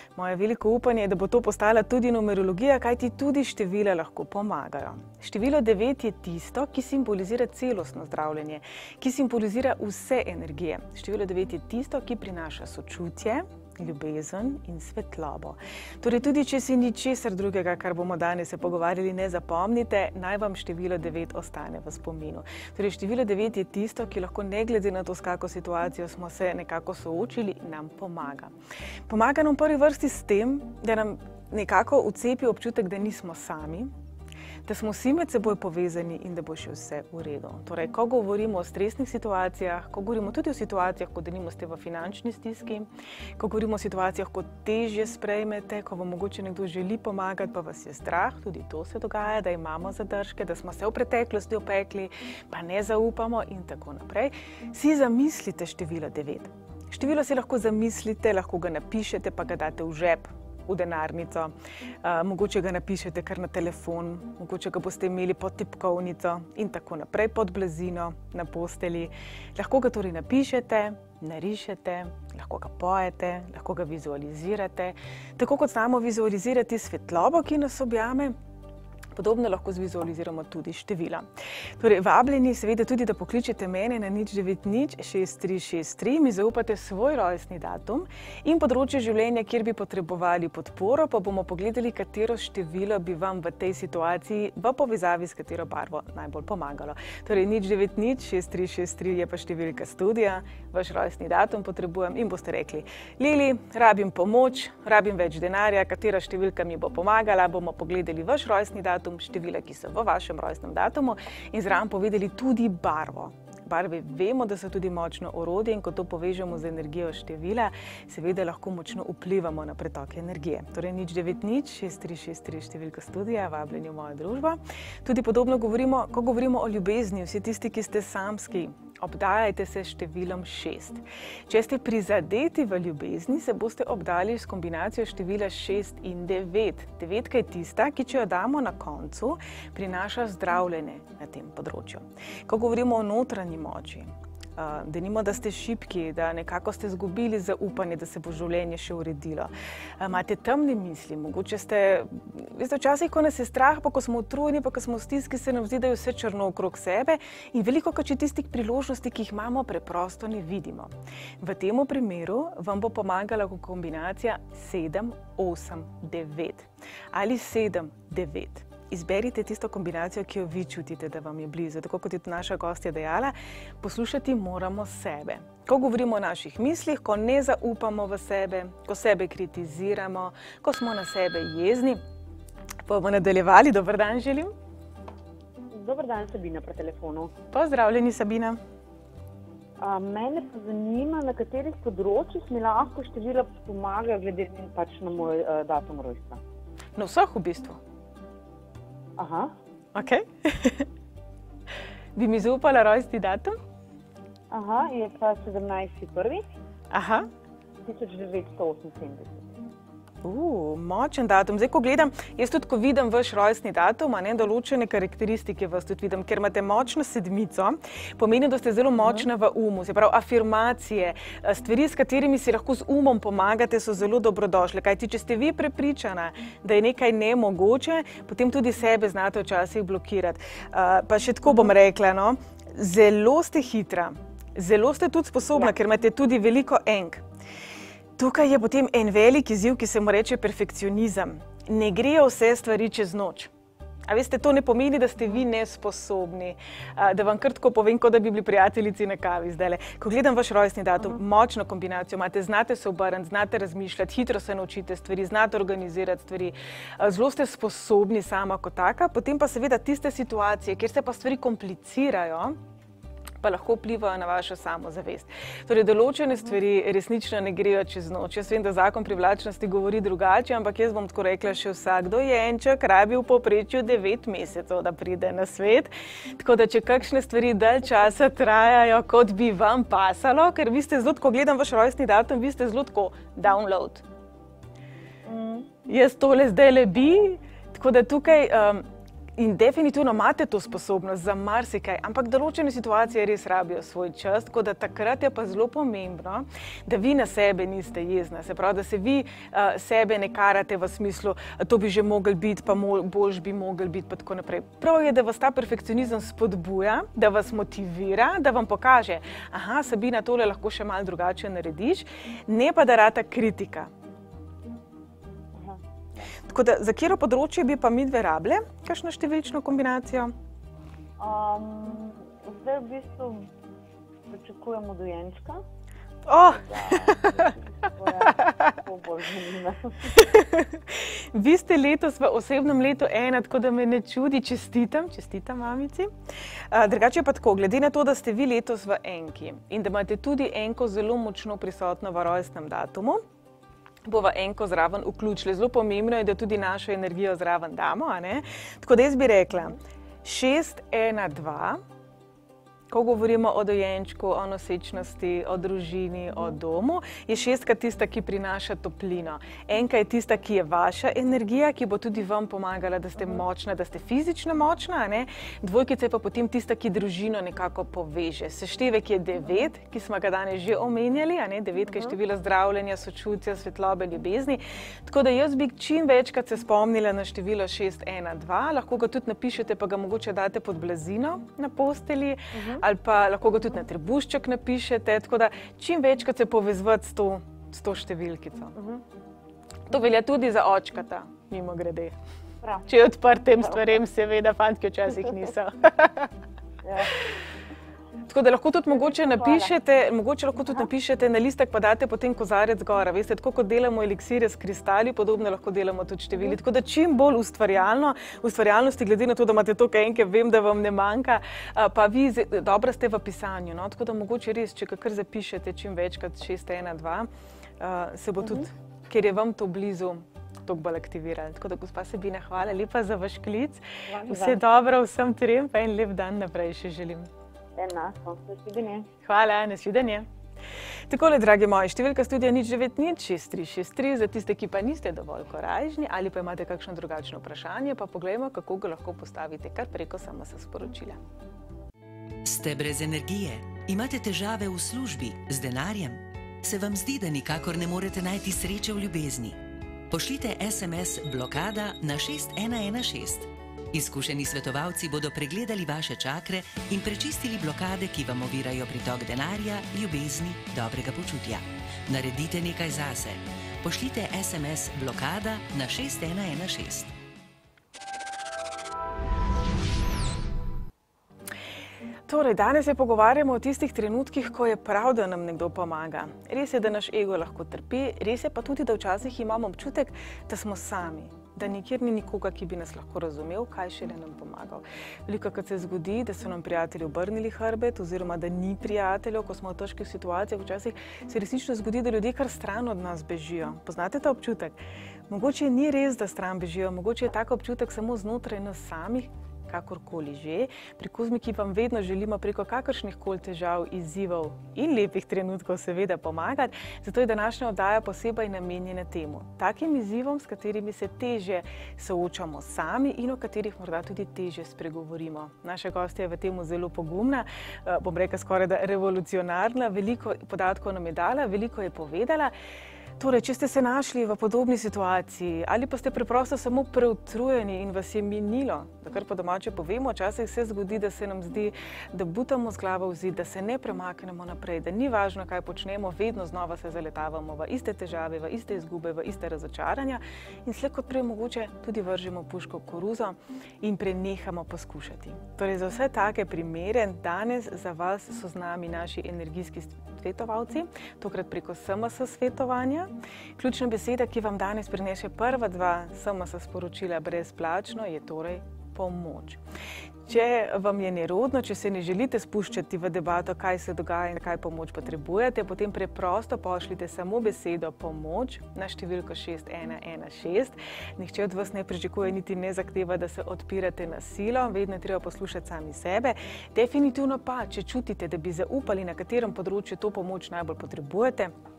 Moje veliko upanje je, da bo to postala tudi numerologija, kajti tudi števila lahko pomagajo. Število devet je tisto, ki simbolizira celostno zdravljenje, ki simbolizira vse energije. Število devet je tisto, ki prinaša sočutje, ljubezen in svetlobo. Torej, tudi če si ničesar drugega, kar bomo danes se pogovarjali, ne zapomnite, naj vam število devet ostane v spominu. Torej, število devet je tisto, ki lahko ne glede na to, s kako situacijo smo se nekako soočili, nam pomaga. Pomaga nam v prvi vrsti s tem, da nam nekako vcepi občutek, da nismo sami, da smo vsi med seboj povezani in da bo še vse v redu. Torej, ko govorimo o stresnih situacijah, ko govorimo tudi o situacijah, ko denimo ste v finančni stiski, ko govorimo o situacijah, ko težje sprejmete, ko vam mogoče nekdo želi pomagati, pa vas je strah, tudi to se dogaja, da imamo zadržke, da smo se v preteklosti opekli, pa ne zaupamo in tako naprej. Si zamislite število devet. Število si lahko zamislite, lahko ga napišete, pa ga date v žep, v denarnico, uh, mogoče ga napišete kar na telefon, mogoče ga boste imeli pod tipkovnico in tako naprej, pod blazino, na posteli. Lahko ga torej napišete, narišete, lahko ga pojete, lahko ga vizualizirate, tako kot znamo vizualizirati svetlobo, ki nas objame. Podobno lahko zvizualiziramo tudi števila. Torej, vabljeni seveda tudi, da pokličete mene na nič devet nič šest tri šest tri, mi zaupate svoj rojstni datum in področje življenja, kjer bi potrebovali podporo, pa bomo pogledali, katero število bi vam v tej situaciji v povezavi s katero barvo najbolj pomagalo. Torej, nič devet nič šest tri šest tri je pa številka studija, vaš rojstni datum potrebujem in boste rekli: Lili, rabim pomoč, rabim več denarja, katera številka mi bo pomagala, bomo pogledali vaš rojstni datum, števila, ki so v vašem rojstnem datumu in zraven povedali tudi barvo. Barve vemo, da so tudi močno orodje in ko to povežemo z energijo števila, seveda lahko močno vplivamo na pretoke energije. Torej, nič devet nič šest tri šest tri številka studija, vabljeni v mojo družbo. Tudi podobno govorimo, ko govorimo o ljubezni, vsi tisti, ki ste samski, obdajajte se številom šest. Če ste prizadeti v ljubezni, se boste obdali s kombinacijo števila šest in devet. Devetka je tista, ki če jo damo na koncu, prinaša zdravljenje na tem področju. Ko govorimo o notranji moči, denimo, da ste šibki, da nekako ste izgubili zaupanje, da se bo življenje še uredilo. Imate temne misli, mogoče ste, veste, včasih, ko nas je strah, pa ko smo utrujeni, pa ko smo v stiski, se nam zdi, da je vse črno okrog sebe in veliko krat tistih priložnosti, ki jih imamo, preprosto ne vidimo. V tem primeru vam bo pomagala kombinacija sedem, osem, devet ali sedem, devet. Izberite tisto kombinacijo, ki jo vi čutite, da vam je blizu. Tako kot je naša gostja dejala, poslušati moramo sebe. Ko govorimo o naših mislih, ko ne zaupamo v sebe, ko sebe kritiziramo, ko smo na sebe jezni, pa bomo nadaljevali. Dober dan želim. Dober dan, Sabina pri telefonu. Pozdravljeni, Sabina. A, mene pa zanima, na katerih področjih mi lahko število pomaga glede pač na moj uh, datum rojstva. Na vseh v bistvu. Aha. Ok. Bi mi zaupala rojstni datum? Aha, je pa sedemnajsti prvi Aha. tisoč devetsto oseminsedemdeset. Uh, močen datum. Zdaj, ko gledam, jaz tudi, ko vidim vaš rojstni datum, a ne, določene karakteristike vas tudi vidim, ker imate močno sedmico, pomeni, da ste zelo močna v umu, se pravi, afirmacije, stvari, s katerimi si lahko z umom pomagate, so zelo dobrodošle. Kajti, če ste vi prepričana, da je nekaj nemogoče, potem tudi sebe znate včasih blokirati. Uh, pa še tako bom rekla, no, zelo ste hitra, zelo ste tudi sposobna, ker imate tudi veliko enk. Tukaj je potem en velik izziv, ki se mu reče perfekcionizem. Ne grejo vse stvari čez noč. A veste, to ne pomeni, da ste vi nesposobni, da vam kar tako povem, kot da bi bili prijateljici na kavi zdajle. Ko gledam vaš rojstni datum, uh-huh. močno kombinacijo imate, znate se obrniti, znate razmišljati, hitro se naučite stvari, znate organizirati stvari, zelo ste sposobni sama kot taka, potem pa seveda tiste situacije, kjer se pa stvari komplicirajo, pa lahko vplivajo na vašo samozavest. Torej, določene stvari resnično ne grejo čez noč. Jaz vem, da zakon privlačnosti govori drugače, ampak jaz bom tako rekla, še vsak dojenček rabi v povprečju devet mesecev, da pride na svet. Tako da, če kakšne stvari dalj časa trajajo, kot bi vam pasalo, ker vi ste zelo, ko gledam vaš rojstni datum, vi ste zelo tako download. Mm. Jaz tole zdaj le bi, tako da tukaj um, In definitivno imate to sposobnost za marsikaj, ampak določene situacije res rabijo svoj čas, tako da takrat je pa zelo pomembno, da vi na sebe niste jezna. Se pravi, da se vi uh, sebe ne karate v smislu, to bi že mogel biti, pa mo boljš bi mogel biti, pa tako naprej. Prav je, da vas ta perfekcionizem spodbuja, da vas motivira, da vam pokaže, aha, Sabina, tole lahko še malo drugače narediš, ne pa da rata kritika. Tako da, za katero področje bi pa midve rable, kakšno številčno kombinacijo? Um, zdaj v bistvu pričakujemo dojenčka. Oh! To bolj zanima. Vi ste letos v osebnem letu ena, tako da me ne čudi, čestitam, čestitam mamici. Uh, drugače pa tako, glede na to, da ste vi letos v enki in da imate tudi enko zelo močno prisotno v rojstnem datumu, bova enko zraven vključili. Zelo pomembno je, da tudi našo energijo zraven damo, a ne? Tako da jaz bi rekla, šest, ena, dva, ko govorimo o dojenčku, o nosečnosti, o družini, o domu, je šestka tista, ki prinaša toplino. Enka je tista, ki je vaša energija, ki bo tudi vam pomagala, da ste močna, da ste fizično močna, a ne? Dvojkica je pa potem tista, ki družino nekako poveže. Seštevek je devet, ki smo ga danes že omenjali, a ne? Devetka je število zdravljenja, sočutja, svetlobe, ljubezni. Tako da jaz bi čim večkrat se spomnila na število šest, ena, dva, lahko ga tudi napišete, pa ga mogoče date pod blazino na postelji, uh-huh. ali pa lahko ga tudi na trebušček napišete, tako da čim večkrat se povezvati s to, s to številkico. Uh-huh. To velja tudi za očkata, mimo grede. Prav. Če je odprt tem stvarem, seveda, fantki včasih niso. Ja. Tako da lahko tudi mogoče napišete, mogoče lahko tudi napišete na listek, pa date potem kozarec gora. Veste, tako kot delamo eliksire s kristali, podobno lahko delamo tudi števili. Tako da čim bolj ustvarjalno, ustvarjalnosti, glede na to, da imate toliko enke, vem, da vam ne manjka, pa vi dobro ste v pisanju. No? Tako da mogoče res, če kar zapišete čim večkrat šest, ena, dva, se bo tudi, ker je vam to blizu, toliko bolj aktivirali. Tako da, gospa Sabina, hvala lepa za vaš klic. Vse dobro vsem trem, pa en lep dan naprej še želim. Enako, nasvidenje. Hvala, nasvidenje. Takole, dragi moji, številka studia nič devet nič šest tri šest tri, za tiste, ki pa niste dovolj korajžni ali pa imate kakšno drugačno vprašanje, pa poglejmo, kako ga lahko postavite kar preko S M S sporočila. Ste brez energije? Imate težave v službi, z denarjem? Se vam zdi, da nikakor ne morete najti sreče v ljubezni? Pošljite S M S blokada na šest ena ena šest. Izkušeni svetovalci bodo pregledali vaše čakre in prečistili blokade, ki vam ovirajo pritok denarja, ljubezni, dobrega počutja. Naredite nekaj zase. Pošljite S M S blokada na šest ena ena šest. Torej, danes se pogovarjamo o tistih trenutkih, ko je prav, da nam nekdo pomaga. Res je, da naš ego lahko trpi, res je pa tudi, da včasih imamo občutek, da smo sami. Da nikjer ni nikoga, ki bi nas lahko razumel, kaj šele nam pomagal. Velikokrat se zgodi, da so nam prijatelji obrnili hrbet, oziroma da ni prijateljev, ko smo v težkih situacijah. Včasih se resnično zgodi, da ljudje kar stran od nas bežijo. Poznate ta občutek? Mogoče ni res, da stran bežijo, mogoče je tak občutek samo znotraj nas samih, kakorkoli že. Pri Kozmiki vam vedno želimo preko kakršnih koli težav, izzivov in lepih trenutkov seveda pomagati, zato je današnja oddaja posebej namenjena temu. Takim izzivom, s katerimi se težje soočamo sami in o katerih morda tudi težje spregovorimo. Naša gostja je v temu zelo pogumna, bom rekla skoraj da revolucionarna, veliko podatkov nam je dala, veliko je povedala. Torej, če ste se našli v podobni situaciji ali pa ste preprosto samo preutrujeni in vas je minilo, da kar po domače povemo, včasih se zgodi, da se nam zdi, da butamo z glavo v zid, da se ne premaknemo naprej, da ni važno, kaj počnemo, vedno znova se zaletavamo v iste težave, v iste izgube, v iste razočaranja in slej kot prej mogoče tudi vržemo puško v koruzo in prenehamo poskušati. Torej, za vse take primere danes za vas so z nami naši energijski svetovalci, tokrat preko S M S svetovanja. Ključna beseda, ki vam danes prinese prva dva S M S sporočila brezplačno, je torej pomoč. Če vam je nerodno, če se ne želite spuščati v debato, kaj se dogaja in kaj pomoč potrebujete, potem preprosto pošljite samo besedo pomoč na številko šest ena ena šest. Nihče od vas ne pričakuje niti ne zahteva, da se odpirate na silo, vedno je treba poslušati sami sebe. Definitivno pa, če čutite, da bi zaupali, na katerem področju to pomoč najbolj potrebujete,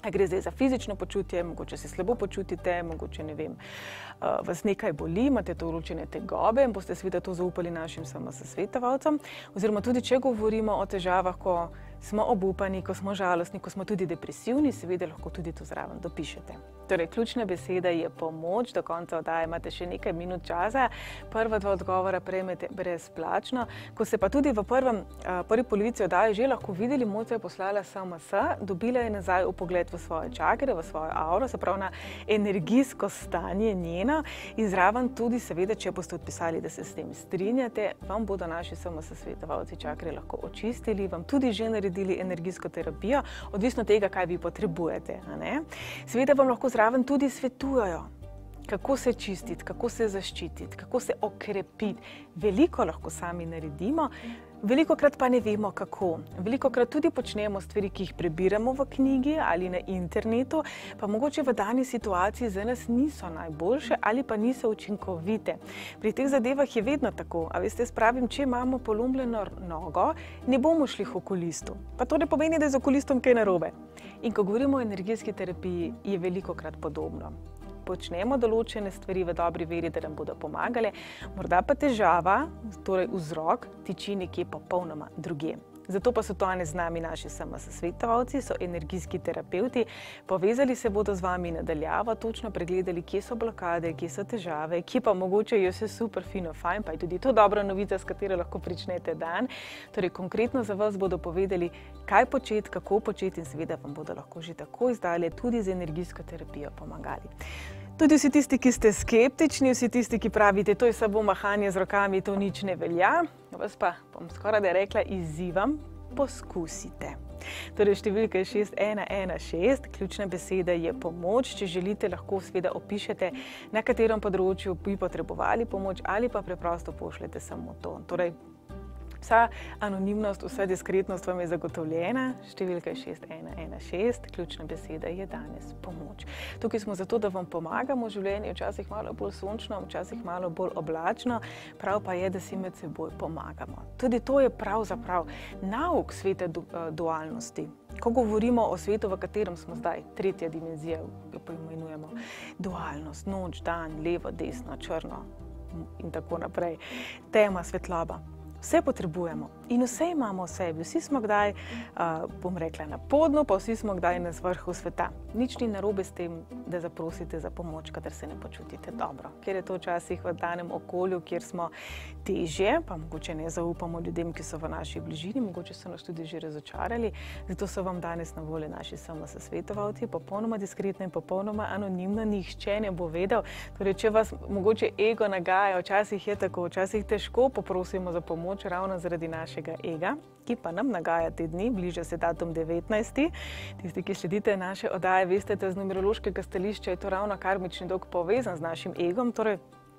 Gre zdaj za fizično počutje, mogoče se slabo počutite, mogoče ne vem, vas nekaj boli, imate določene tegobe in boste seveda to zaupali našim S M S svetovalcem. Oziroma tudi, če govorimo o težavah, ko smo obupani, ko smo žalostni, ko smo tudi depresivni, seveda lahko tudi to zraven dopišete. Torej, ključna beseda je pomoč, do konca oddaje imate še nekaj minut časa, prva dva odgovora prejmete brezplačno. Ko ste pa tudi v prvem, prvi polovici oddaje že lahko videli, Mojca je poslala S M S, dobila je nazaj vpogled v svoje čakre, v svojo auro, se pravi na energijsko stanje njeno in zraven tudi seveda, če boste odpisali, da se s tem strinjate, vam bodo naši S M S svetovalci čakre lahko očistili, vam tudi že naredili energijsko terapijo, odvisno tega, kaj vi potrebujete. Seveda vam lahko zraven tudi svetujejo, kako se čistiti, kako se zaščititi, kako se okrepiti. Veliko lahko sami naredimo, velikokrat pa ne vemo, kako. Velikokrat tudi počnemo stvari, ki jih prebiramo v knjigi ali na internetu, pa mogoče v dani situaciji za nas niso najboljše ali pa niso učinkovite. Pri teh zadevah je vedno tako. A veste, spravim, če imamo polomljeno nogo, ne bomo šli k okulistu. Pa to ne pomeni, da je z okulistom kaj narobe. In ko govorimo o energijski terapiji, je velikokrat podobno. Počnemo določene stvari v dobri veri, da nam bodo pomagale, morda pa težava, torej vzrok, tiči nekje popolnoma drugje. Zato pa so to danes z nami naši S M S svetovalci, so energijski terapevti, povezali se bodo z vami nadaljavo, točno pregledali, kje so blokade, kje so težave, kje pa mogoče je vse super, fino, fajn, pa je tudi to dobra novica, s katero lahko pričnete dan. Torej, konkretno za vas bodo povedali, kaj početi, kako početi in seveda vam bodo lahko že tako izdali, tudi z energijsko terapijo pomagali. Tudi vsi tisti, ki ste skeptični, vsi tisti, ki pravite, to je samo mahanje z rokami, to nič ne velja, vas pa, bom skoraj da rekla, izzivam, poskusite. Torej, številka je šest ena ena šest, ključna beseda je pomoč. Če želite, lahko seveda opišete, na katerem področju bi potrebovali pomoč ali pa preprosto pošljete samo to. Torej, vsa anonimnost, vsa diskretnost vam je zagotovljena. Številka je šest ena ena šest, ključna beseda je danes pomoč. Tukaj smo zato, da vam pomagamo. Življenje je včasih malo bolj sončno, včasih malo bolj oblačno, prav pa je, da si med seboj pomagamo. Tudi to je pravzaprav nauk sveta dualnosti. Ko govorimo o svetu, v katerem smo zdaj, tretja dimenzija, jo poimenujemo dualnost, noč, dan, levo, desno, črno in tako naprej, tema, svetloba. Vse potrebujemo in vse imamo v sebi. Vsi smo kdaj, bom rekla, na podnu, pa vsi smo kdaj na vrhu sveta. Nič ni narobe s tem, da zaprosite za pomoč, kadar se ne počutite dobro. Ker je to včasih v danem okolju, kjer smo težje, pa mogoče ne zaupamo ljudem, ki so v naši bližini, mogoče so nas tudi že razočarali. Zato so vam danes na voljo naši S M S svetovalci, popolnoma diskretno in popolnoma anonimno, nihče ne bo vedel. Torej, če vas mogoče ego nagaja, včasih je tako, včasih težko poprosimo za pomoč, ravno zaradi našega ega, ki pa nam nagaja te dni, bliža se datum devetnajsti. Tisti, ki sledite naše oddaje, veste, da z numerološkega stališča je to ravno karmični dolg povezan z našim egom. Torej,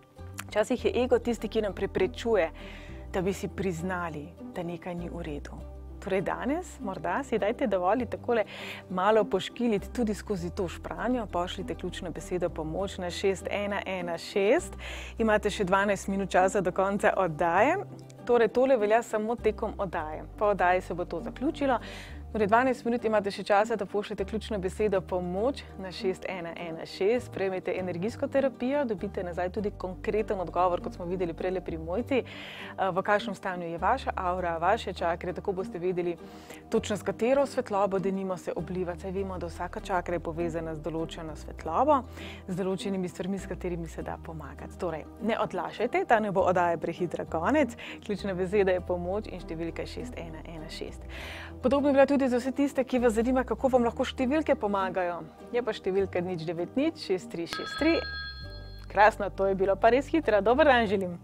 včasih je ego tisti, ki nam preprečuje, da bi si priznali, da nekaj ni v redu. Torej danes, morda si dajte dovolj takole malo poškiliti tudi skozi to špranjo, pošljite ključno besedo pomoč na šest ena ena šest. Imate še dvanajst minut časa do konca oddaje. Torej, tole velja samo tekom oddaje. Po oddaji se bo to zaključilo. Torej, dvanajst minut imate še časa, da pošljete ključno besedo pomoč na šest ena ena šest, prejmete energijsko terapijo, dobite nazaj tudi konkreten odgovor, kot smo videli prej pri Mojci, v kakšnem stanju je vaša aura, vaše čakre, tako boste vedeli točno s katero svetlobo denimo se obliva. Saj vemo, da vsaka čakra je povezana z določeno svetlobo, z določenimi stvarmi, s katerimi se da pomagati. Torej, ne odlašajte, ta ne bo oddaja prehitra konec, ključna beseda je pomoč in številka je šest ena ena šest. Podobno je bila tudi za vse tiste, ki vas zanima, kako vam lahko številke pomagajo. Je pa številka nič devet nič šest tri šest tri. Krasno, to je bilo pa res hitro. Dober dan želim.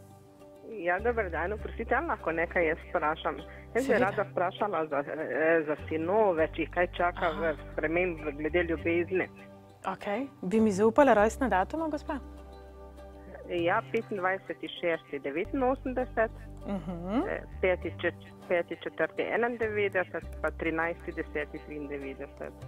Ja, dober dan. Oprostite, ali lahko nekaj jaz vprašam? Jaz bi rada vprašala za, za sinove, če jih kaj čaka v sprememb glede ljubezni. Ok. Bi mi zaupala rojstna datuma, gospa? Ja, petindvajseti šesti devetinosemdeset, peti četrti enaindevetdeset, pa trinajsti deseti triindevetdeset.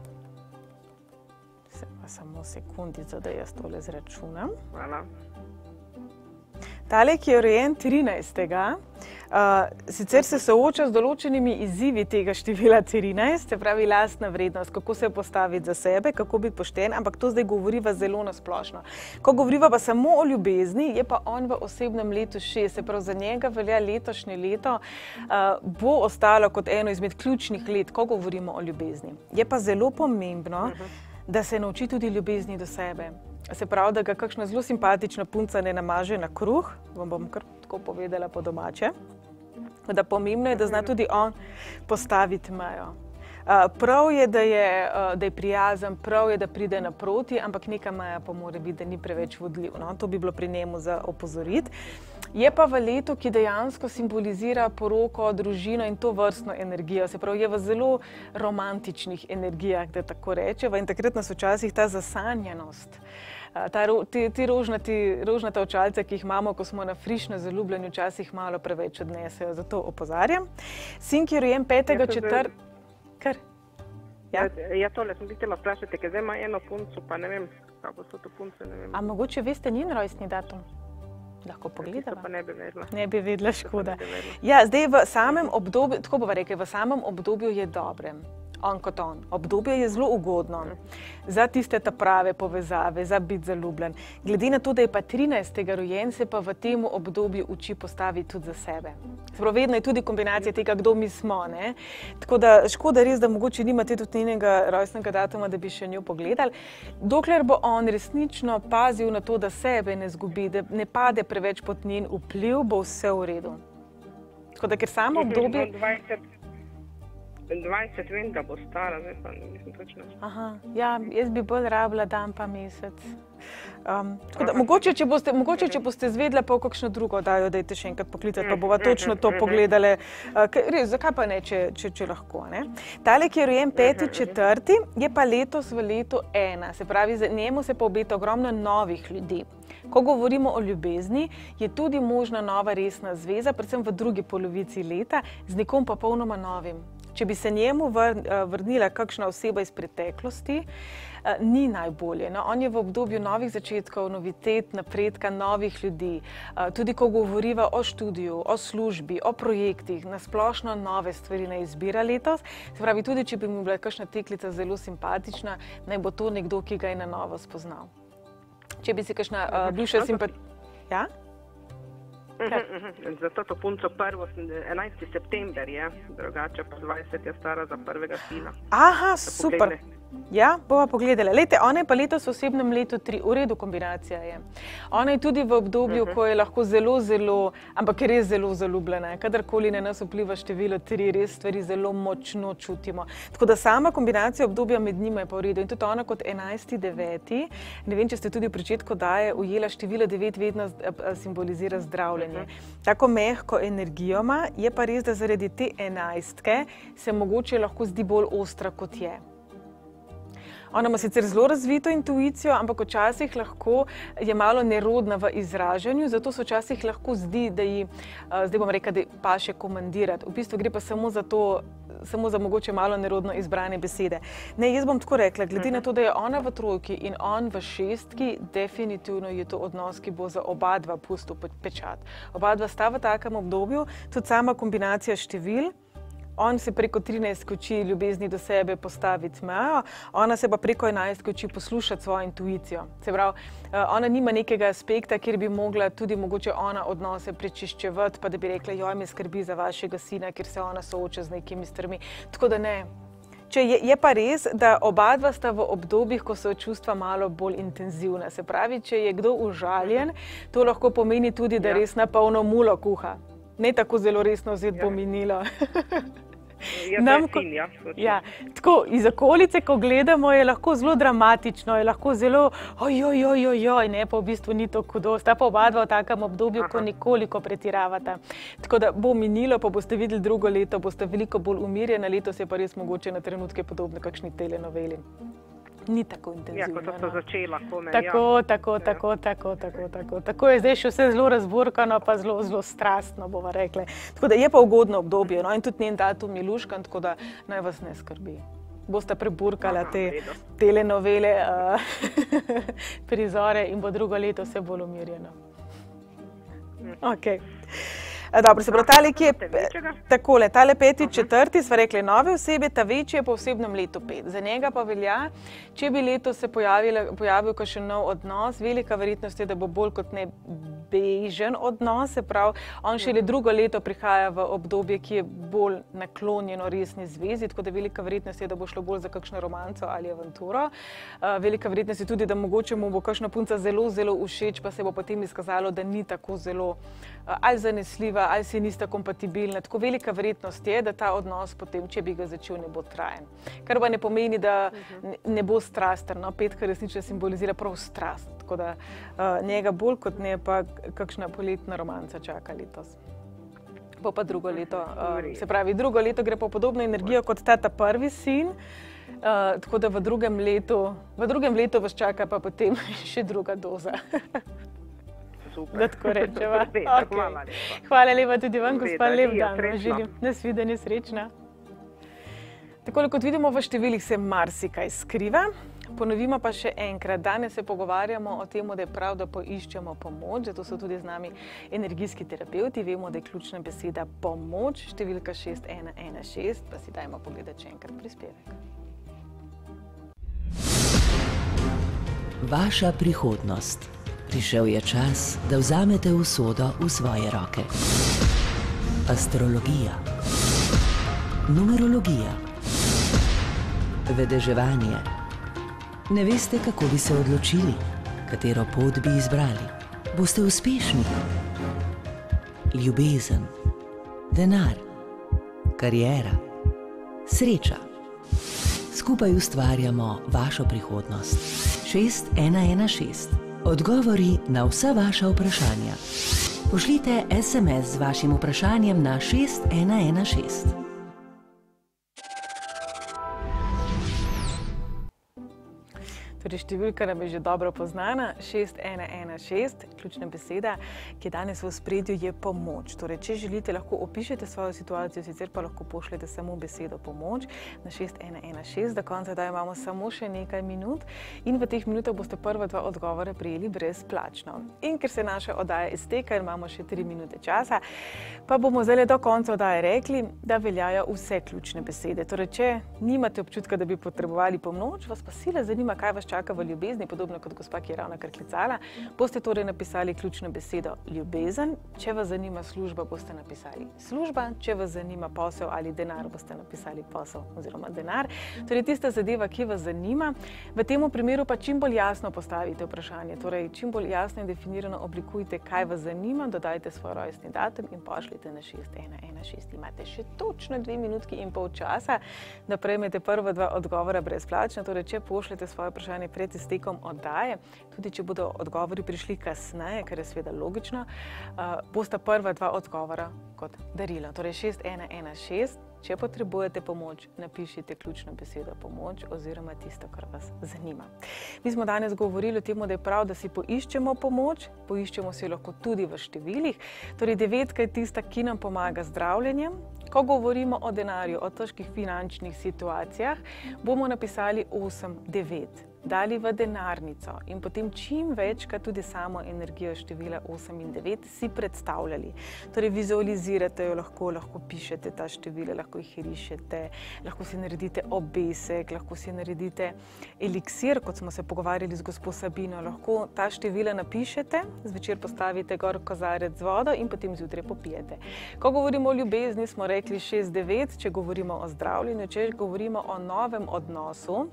Se pa samo sekundico, da jaz tole zračunam. Hvala. Tale, ki je rojen trinajstega Uh, sicer se sooča z določenimi izzivi tega števila trinajst, se pravi lastna vrednost, kako se postaviti za sebe, kako biti pošten, ampak to zdaj govoriva zelo nasplošno. Ko govoriva pa samo o ljubezni, je pa on v osebnem letu šest, se pravi za njega velja letošnje leto, uh, bo ostalo kot eno izmed ključnih let, ko govorimo o ljubezni. Je pa zelo pomembno, da se nauči tudi ljubezni do sebe. Se pravi, da ga kakšna zelo simpatična punca ne namaže na kruh, vam bom kar tako povedala po domače. Da pomembno je, da zna tudi on postaviti mejo. Prav je, da je, da je prijazen, prav je, da pride naproti, ampak neka meja pa mora biti, da ni preveč vodljiv. No? To bi bilo pri njemu za opozoriti. Je pa v letu, ki dejansko simbolizira poroko, družino in to vrstno energijo. Se pravi, je v zelo romantičnih energijah, da tako rečeva, in takrat nas včasih ta zasanjanost, ta, ti, ti rožnati, rožnata očalca, ki jih imamo, ko smo na frišno zaljubljenju, včasih malo preveč odnesejo. Zato opozarjam. Sin, ki je rojen petega četrtega. Kar? Ja, ja tole sem htela vprašati, ker zdaj ima eno punco, pa ne vem, kako so to punce, ne vem. A mogoče veste njen rojstni datum? Lahko pogledava. Pa ne bi vedela. Ne bi vedela, škoda. Ja, zdaj v samem obdobju, tako bova rekla, v samem obdobju je dobrem. On kot on. Obdobje je zelo ugodno za tiste ta prave povezave, za biti zaljubljen. Glede na to, da je pa trinajstega rojen, se pa v tem obdobju uči postaviti tudi za sebe. Sprav vedno je tudi kombinacija tega, kdo mi smo. Ne? Tako da škoda res, da mogoče nimate tudi njenega rojstnega datuma, da bi še njo pogledali. Dokler bo on resnično pazil na to, da sebe ne zgubi, da ne pade preveč pod njen vpliv, bo vse v redu. Tako da, ker samo obdobje... dvajset vem, da bo stara, zdaj pa nisem točno. Aha, ja, jaz bi bolj rabila dan pa mesec. Um, tako da, mogoče, če boste, mogoče, če boste zvedla pa v kakšno drugo oddajo, dajte še enkrat poklicati, pa bova točno to pogledali. Uh, res, zakaj pa ne, če, če, če lahko, ne? Tale, ki je rojen peti četrti, je pa letos v letu ena. Se pravi, za njemu se pa obeta ogromno novih ljudi. Ko govorimo o ljubezni, je tudi možna nova resna zveza, predvsem v drugi polovici leta, z nekom pa popolnoma novim. Če bi se njemu vrnila kakšna oseba iz preteklosti, ni najbolje. No, on je v obdobju novih začetkov, novitet, napredka, novih ljudi. Tudi ko govoriva o študiju, o službi, o projektih, nasplošno nove stvari ne izbira letos. Se pravi, tudi če bi mu bila kakšna teklica zelo simpatična, naj bo to nekdo, ki ga je na novo spoznal. Če bi si kakšna uh, bivša simpatija... Ja? Zato to punco prvo, enajsti september je, drugače pa dvajset je stara za prvega sina. Aha, super. Ja, bova pogledala. Lejte, ona je pa letos v osebnem letu tri, v redu kombinacija je. Ona je tudi v obdobju, ko je lahko zelo, zelo, ampak je res zelo zaljubljena. Kadarkoli na nas vpliva število tri, res stvari zelo močno čutimo. Tako da sama kombinacija obdobja med njima je pa v redu. In tudi ona kot enajsti deveti, ne vem, če ste tudi v pričetku daje ujela število devet, vedno simbolizira zdravljenje. Tako mehko energijo ima, je pa res, da zaradi te enajstke se mogoče lahko zdi bolj ostra, kot je. Ona ima sicer zelo razvito intuicijo, ampak včasih lahko je malo nerodna v izražanju, zato se včasih lahko zdi, da ji, zdaj bom rekla, da pa še komandirati. V bistvu gre pa samo za to, samo za mogoče malo nerodno izbrane besede. Ne, jaz bom tako rekla, glede na to, da je ona v trojki in on v šestki, definitivno je to odnos, ki bo za oba dva pustil pečat. Oba dva sta v takem obdobju, tudi sama kombinacija števil. On se preko trinajstke uči ljubezni do sebe postaviti mejo, ona se pa preko enajstke uči poslušati svojo intuicijo. Se pravi, ona nima nekega aspekta, kjer bi mogla tudi mogoče ona odnose prečiščevati, pa da bi rekla, joj, me skrbi za vašega sina, ker se ona sooča z nekimi stvarmi. Tako da ne. Če je, je pa res, da oba dva sta v obdobjih, ko so čustva malo bolj intenzivna. Se pravi, če je kdo užaljen, to lahko pomeni tudi, da res na polno mulo kuha. Ne tako zelo resno vzeti bo minilo. Nam, ko, ja, tako, iz okolice, ko gledamo, je lahko zelo dramatično, je lahko zelo ojojojojoj, ne, pa v bistvu ni to hudo. Sta pa oba dva v takem obdobju, ko nekoliko pretiravata. Tako da bo minilo, pa boste videli drugo leto, boste veliko bolj umirjena, letos je pa res mogoče na trenutke podobno kakšni telenoveli. Ni tako intenzivno. Ja, kot so začela kome. Tako, tako, tako, tako, tako, tako. Tako je zdaj še vse zelo razburkano, pa zelo, zelo strastno, bova rekla. Tako da je pa ugodno obdobje, no, in tudi njen datum je luškan, tako da naj vas ne skrbi. Boste preburkala te telenovele, prizore in bo drugo leto vse bolj umirjeno. Okay. Dobro, se pravi, tale, ki je takole, tale peti, četrti, sva rekli nove osebe, ta večji je po osebnem letu pet. Za njega pa velja, če bi letos se pojavil kakšen nov odnos, velika verjetnost je, da bo bolj kot ne bežen odnos, se pravi, on šele drugo leto prihaja v obdobje, ki je bolj naklonjeno resni zvezi, tako da velika verjetnost je, da bo šlo bolj za kakšno romanco ali avanturo. Velika verjetnost je tudi, da mogoče mu bo kakšna punca zelo, zelo všeč, pa se bo potem izkazalo, da ni tako zelo ali zanesljiva, ali si nista kompatibilna. Tako velika verjetnost je, da ta odnos potem, če bi ga začel, ne bo trajen. Kar pa ne pomeni, da ne bo strasten. No, petka resnično simbolizira prav strast. Tako da njega bolj kot ne pa kakšna poletna romanca čaka letos. Bo pa drugo leto, se pravi, drugo leto gre po podobno energijo kot ta ta prvi sin, tako da v drugem letu, v drugem letu vas čaka pa potem še druga doza. Super. Da tako rečeva. Okay. Hvala lepa tudi vam, gospa, lep dan. Želim nasvidenje, srečna. Takole, kot vidimo, v številih se marsikaj skriva. Ponovimo pa še enkrat. Danes se pogovarjamo o tem, da je prav, da poiščemo pomoč. Zato so tudi z nami energijski terapevti. Vemo, da je ključna beseda pomoč. Številka šest ena ena šest. Pa si dajmo pogledati še enkrat prispevek. Vaša prihodnost. Prišel je čas, da vzamete usodo v svoje roke. Astrologija, numerologija, vedeževanje. Ne veste, kako bi se odločili, katero pot bi izbrali. Boste uspešni? Ljubezen, denar, kariera, sreča. Skupaj ustvarjamo vašo prihodnost. šest ena ena šest. Odgovori na vsa vaša vprašanja. Pošljite es em es z vašim vprašanjem na šest ena ena šest. Torej, številka nam je že dobro poznana, šest ena ena šest, ključna beseda, ki je danes v ospredju, je pomoč. Torej, če želite, lahko opišete svojo situacijo, sicer pa lahko pošljete samo besedo pomoč na šest ena ena šest. Do konca da imamo samo še nekaj minut in v teh minutah boste prva dva odgovora prijeli brezplačno. In ker se naša oddaja izteka in imamo še tri minute časa, pa bomo zdaj do konca oddaje rekli, da veljajo vse ključne besede. Torej, če nimate občutka, da bi potrebovali pomoč, vas pa sila zanima, kaj vas čaka v ljubezni, podobno kot gospa, ki je ravnokar klicala, boste torej napisali ključno besedo ljubezen. Če vas zanima služba, boste napisali služba. Če vas zanima posel ali denar, boste napisali posel oziroma denar. Torej, tista zadeva, ki vas zanima. V tem primeru pa čim bolj jasno postavite vprašanje. Torej, čim bolj jasno in definirano oblikujte, kaj vas zanima, dodajte svoj rojstni datum in pošljite na šest ena ena šest. Imate še točno dve minutki in pol časa, da prejmete prva dva odgovora brezplačno. Torej, če pošljete svoje vprašanje pred iztekom oddaje, tudi če bodo odgovori prišli kasneje, kar je seveda logično, bosta prva dva odgovora kot darilo. Torej šest ena ena šest, če potrebujete pomoč, napišite ključno besedo pomoč oziroma tisto, kar vas zanima. Mi smo danes govorili o tem, da je prav, da si poiščemo pomoč, poiščemo si lahko tudi v številih. Torej devetka je tista, ki nam pomaga zdravljenjem. Ko govorimo o denarju, o težkih finančnih situacijah, bomo napisali osem devet. Dali v denarnico in potem čim večkrat tudi samo energijo števila osem in devet si predstavljali. Torej vizualizirate jo lahko, lahko pišete ta števila, lahko jih rišete, lahko si naredite obesek, lahko si naredite eliksir, kot smo se pogovarjali z gospo Sabino, lahko ta števila napišete, zvečer postavite gor kozarec z vodo in potem zjutraj popijete. Ko govorimo o ljubezni, smo rekli šest devet, če govorimo o zdravljenju, če govorimo o novem odnosu,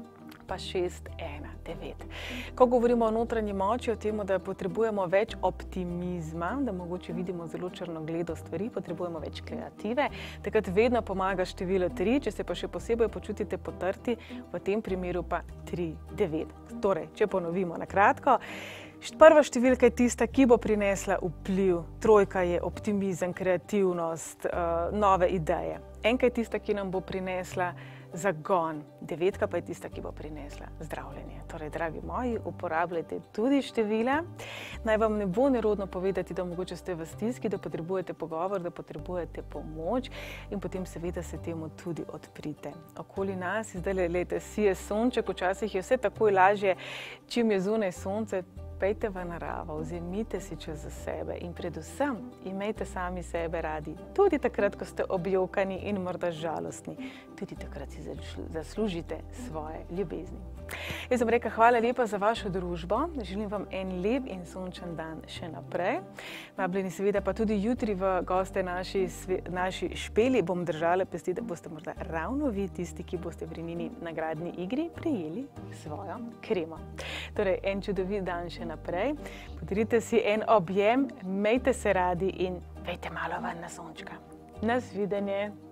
pa šest ena devet. Ko govorimo o notranji moči, o tem, da potrebujemo več optimizma, da mogoče vidimo zelo črnogledo stvari, potrebujemo več kreative, takrat vedno pomaga število tri, če se pa še posebej počutite potrti, v tem primeru pa tri devet. Torej, če ponovimo na kratko, prva številka je tista, ki bo prinesla vpliv, trojka je optimizem, kreativnost, nove ideje. Enka je tista, ki nam bo prinesla zagon, devetka pa je tista, ki bo prinesla zdravljenje. Torej, dragi moji, uporabljajte tudi števila. Naj vam ne bo nerodno povedati, da mogoče ste v stiski, da potrebujete pogovor, da potrebujete pomoč in potem seveda se temu tudi odprite. Okoli nas, zdaj lejte, sije sonček, včasih je vse takoj lažje, čim je zunaj sonce, pejte v naravo, vzemite si čas za sebe in predvsem imejte sami sebe radi. Tudi takrat, ko ste objokani in morda žalostni. Tudi takrat si zaslužite svoje ljubezni. Jaz sem rekla, hvala lepa za vašo družbo. Želim vam en lep in sončen dan še naprej. Vabljeni seveda pa tudi jutri v goste naši, naši špeli. Bom držala pesti, da boste morda ravno vi tisti, ki boste v Renini nagradni igri prijeli svojo kremo. Torej, en čudovit dan še naprej. Podarite si en objem, imejte se radi in pejte malo ven na sončka. Nasvidenje!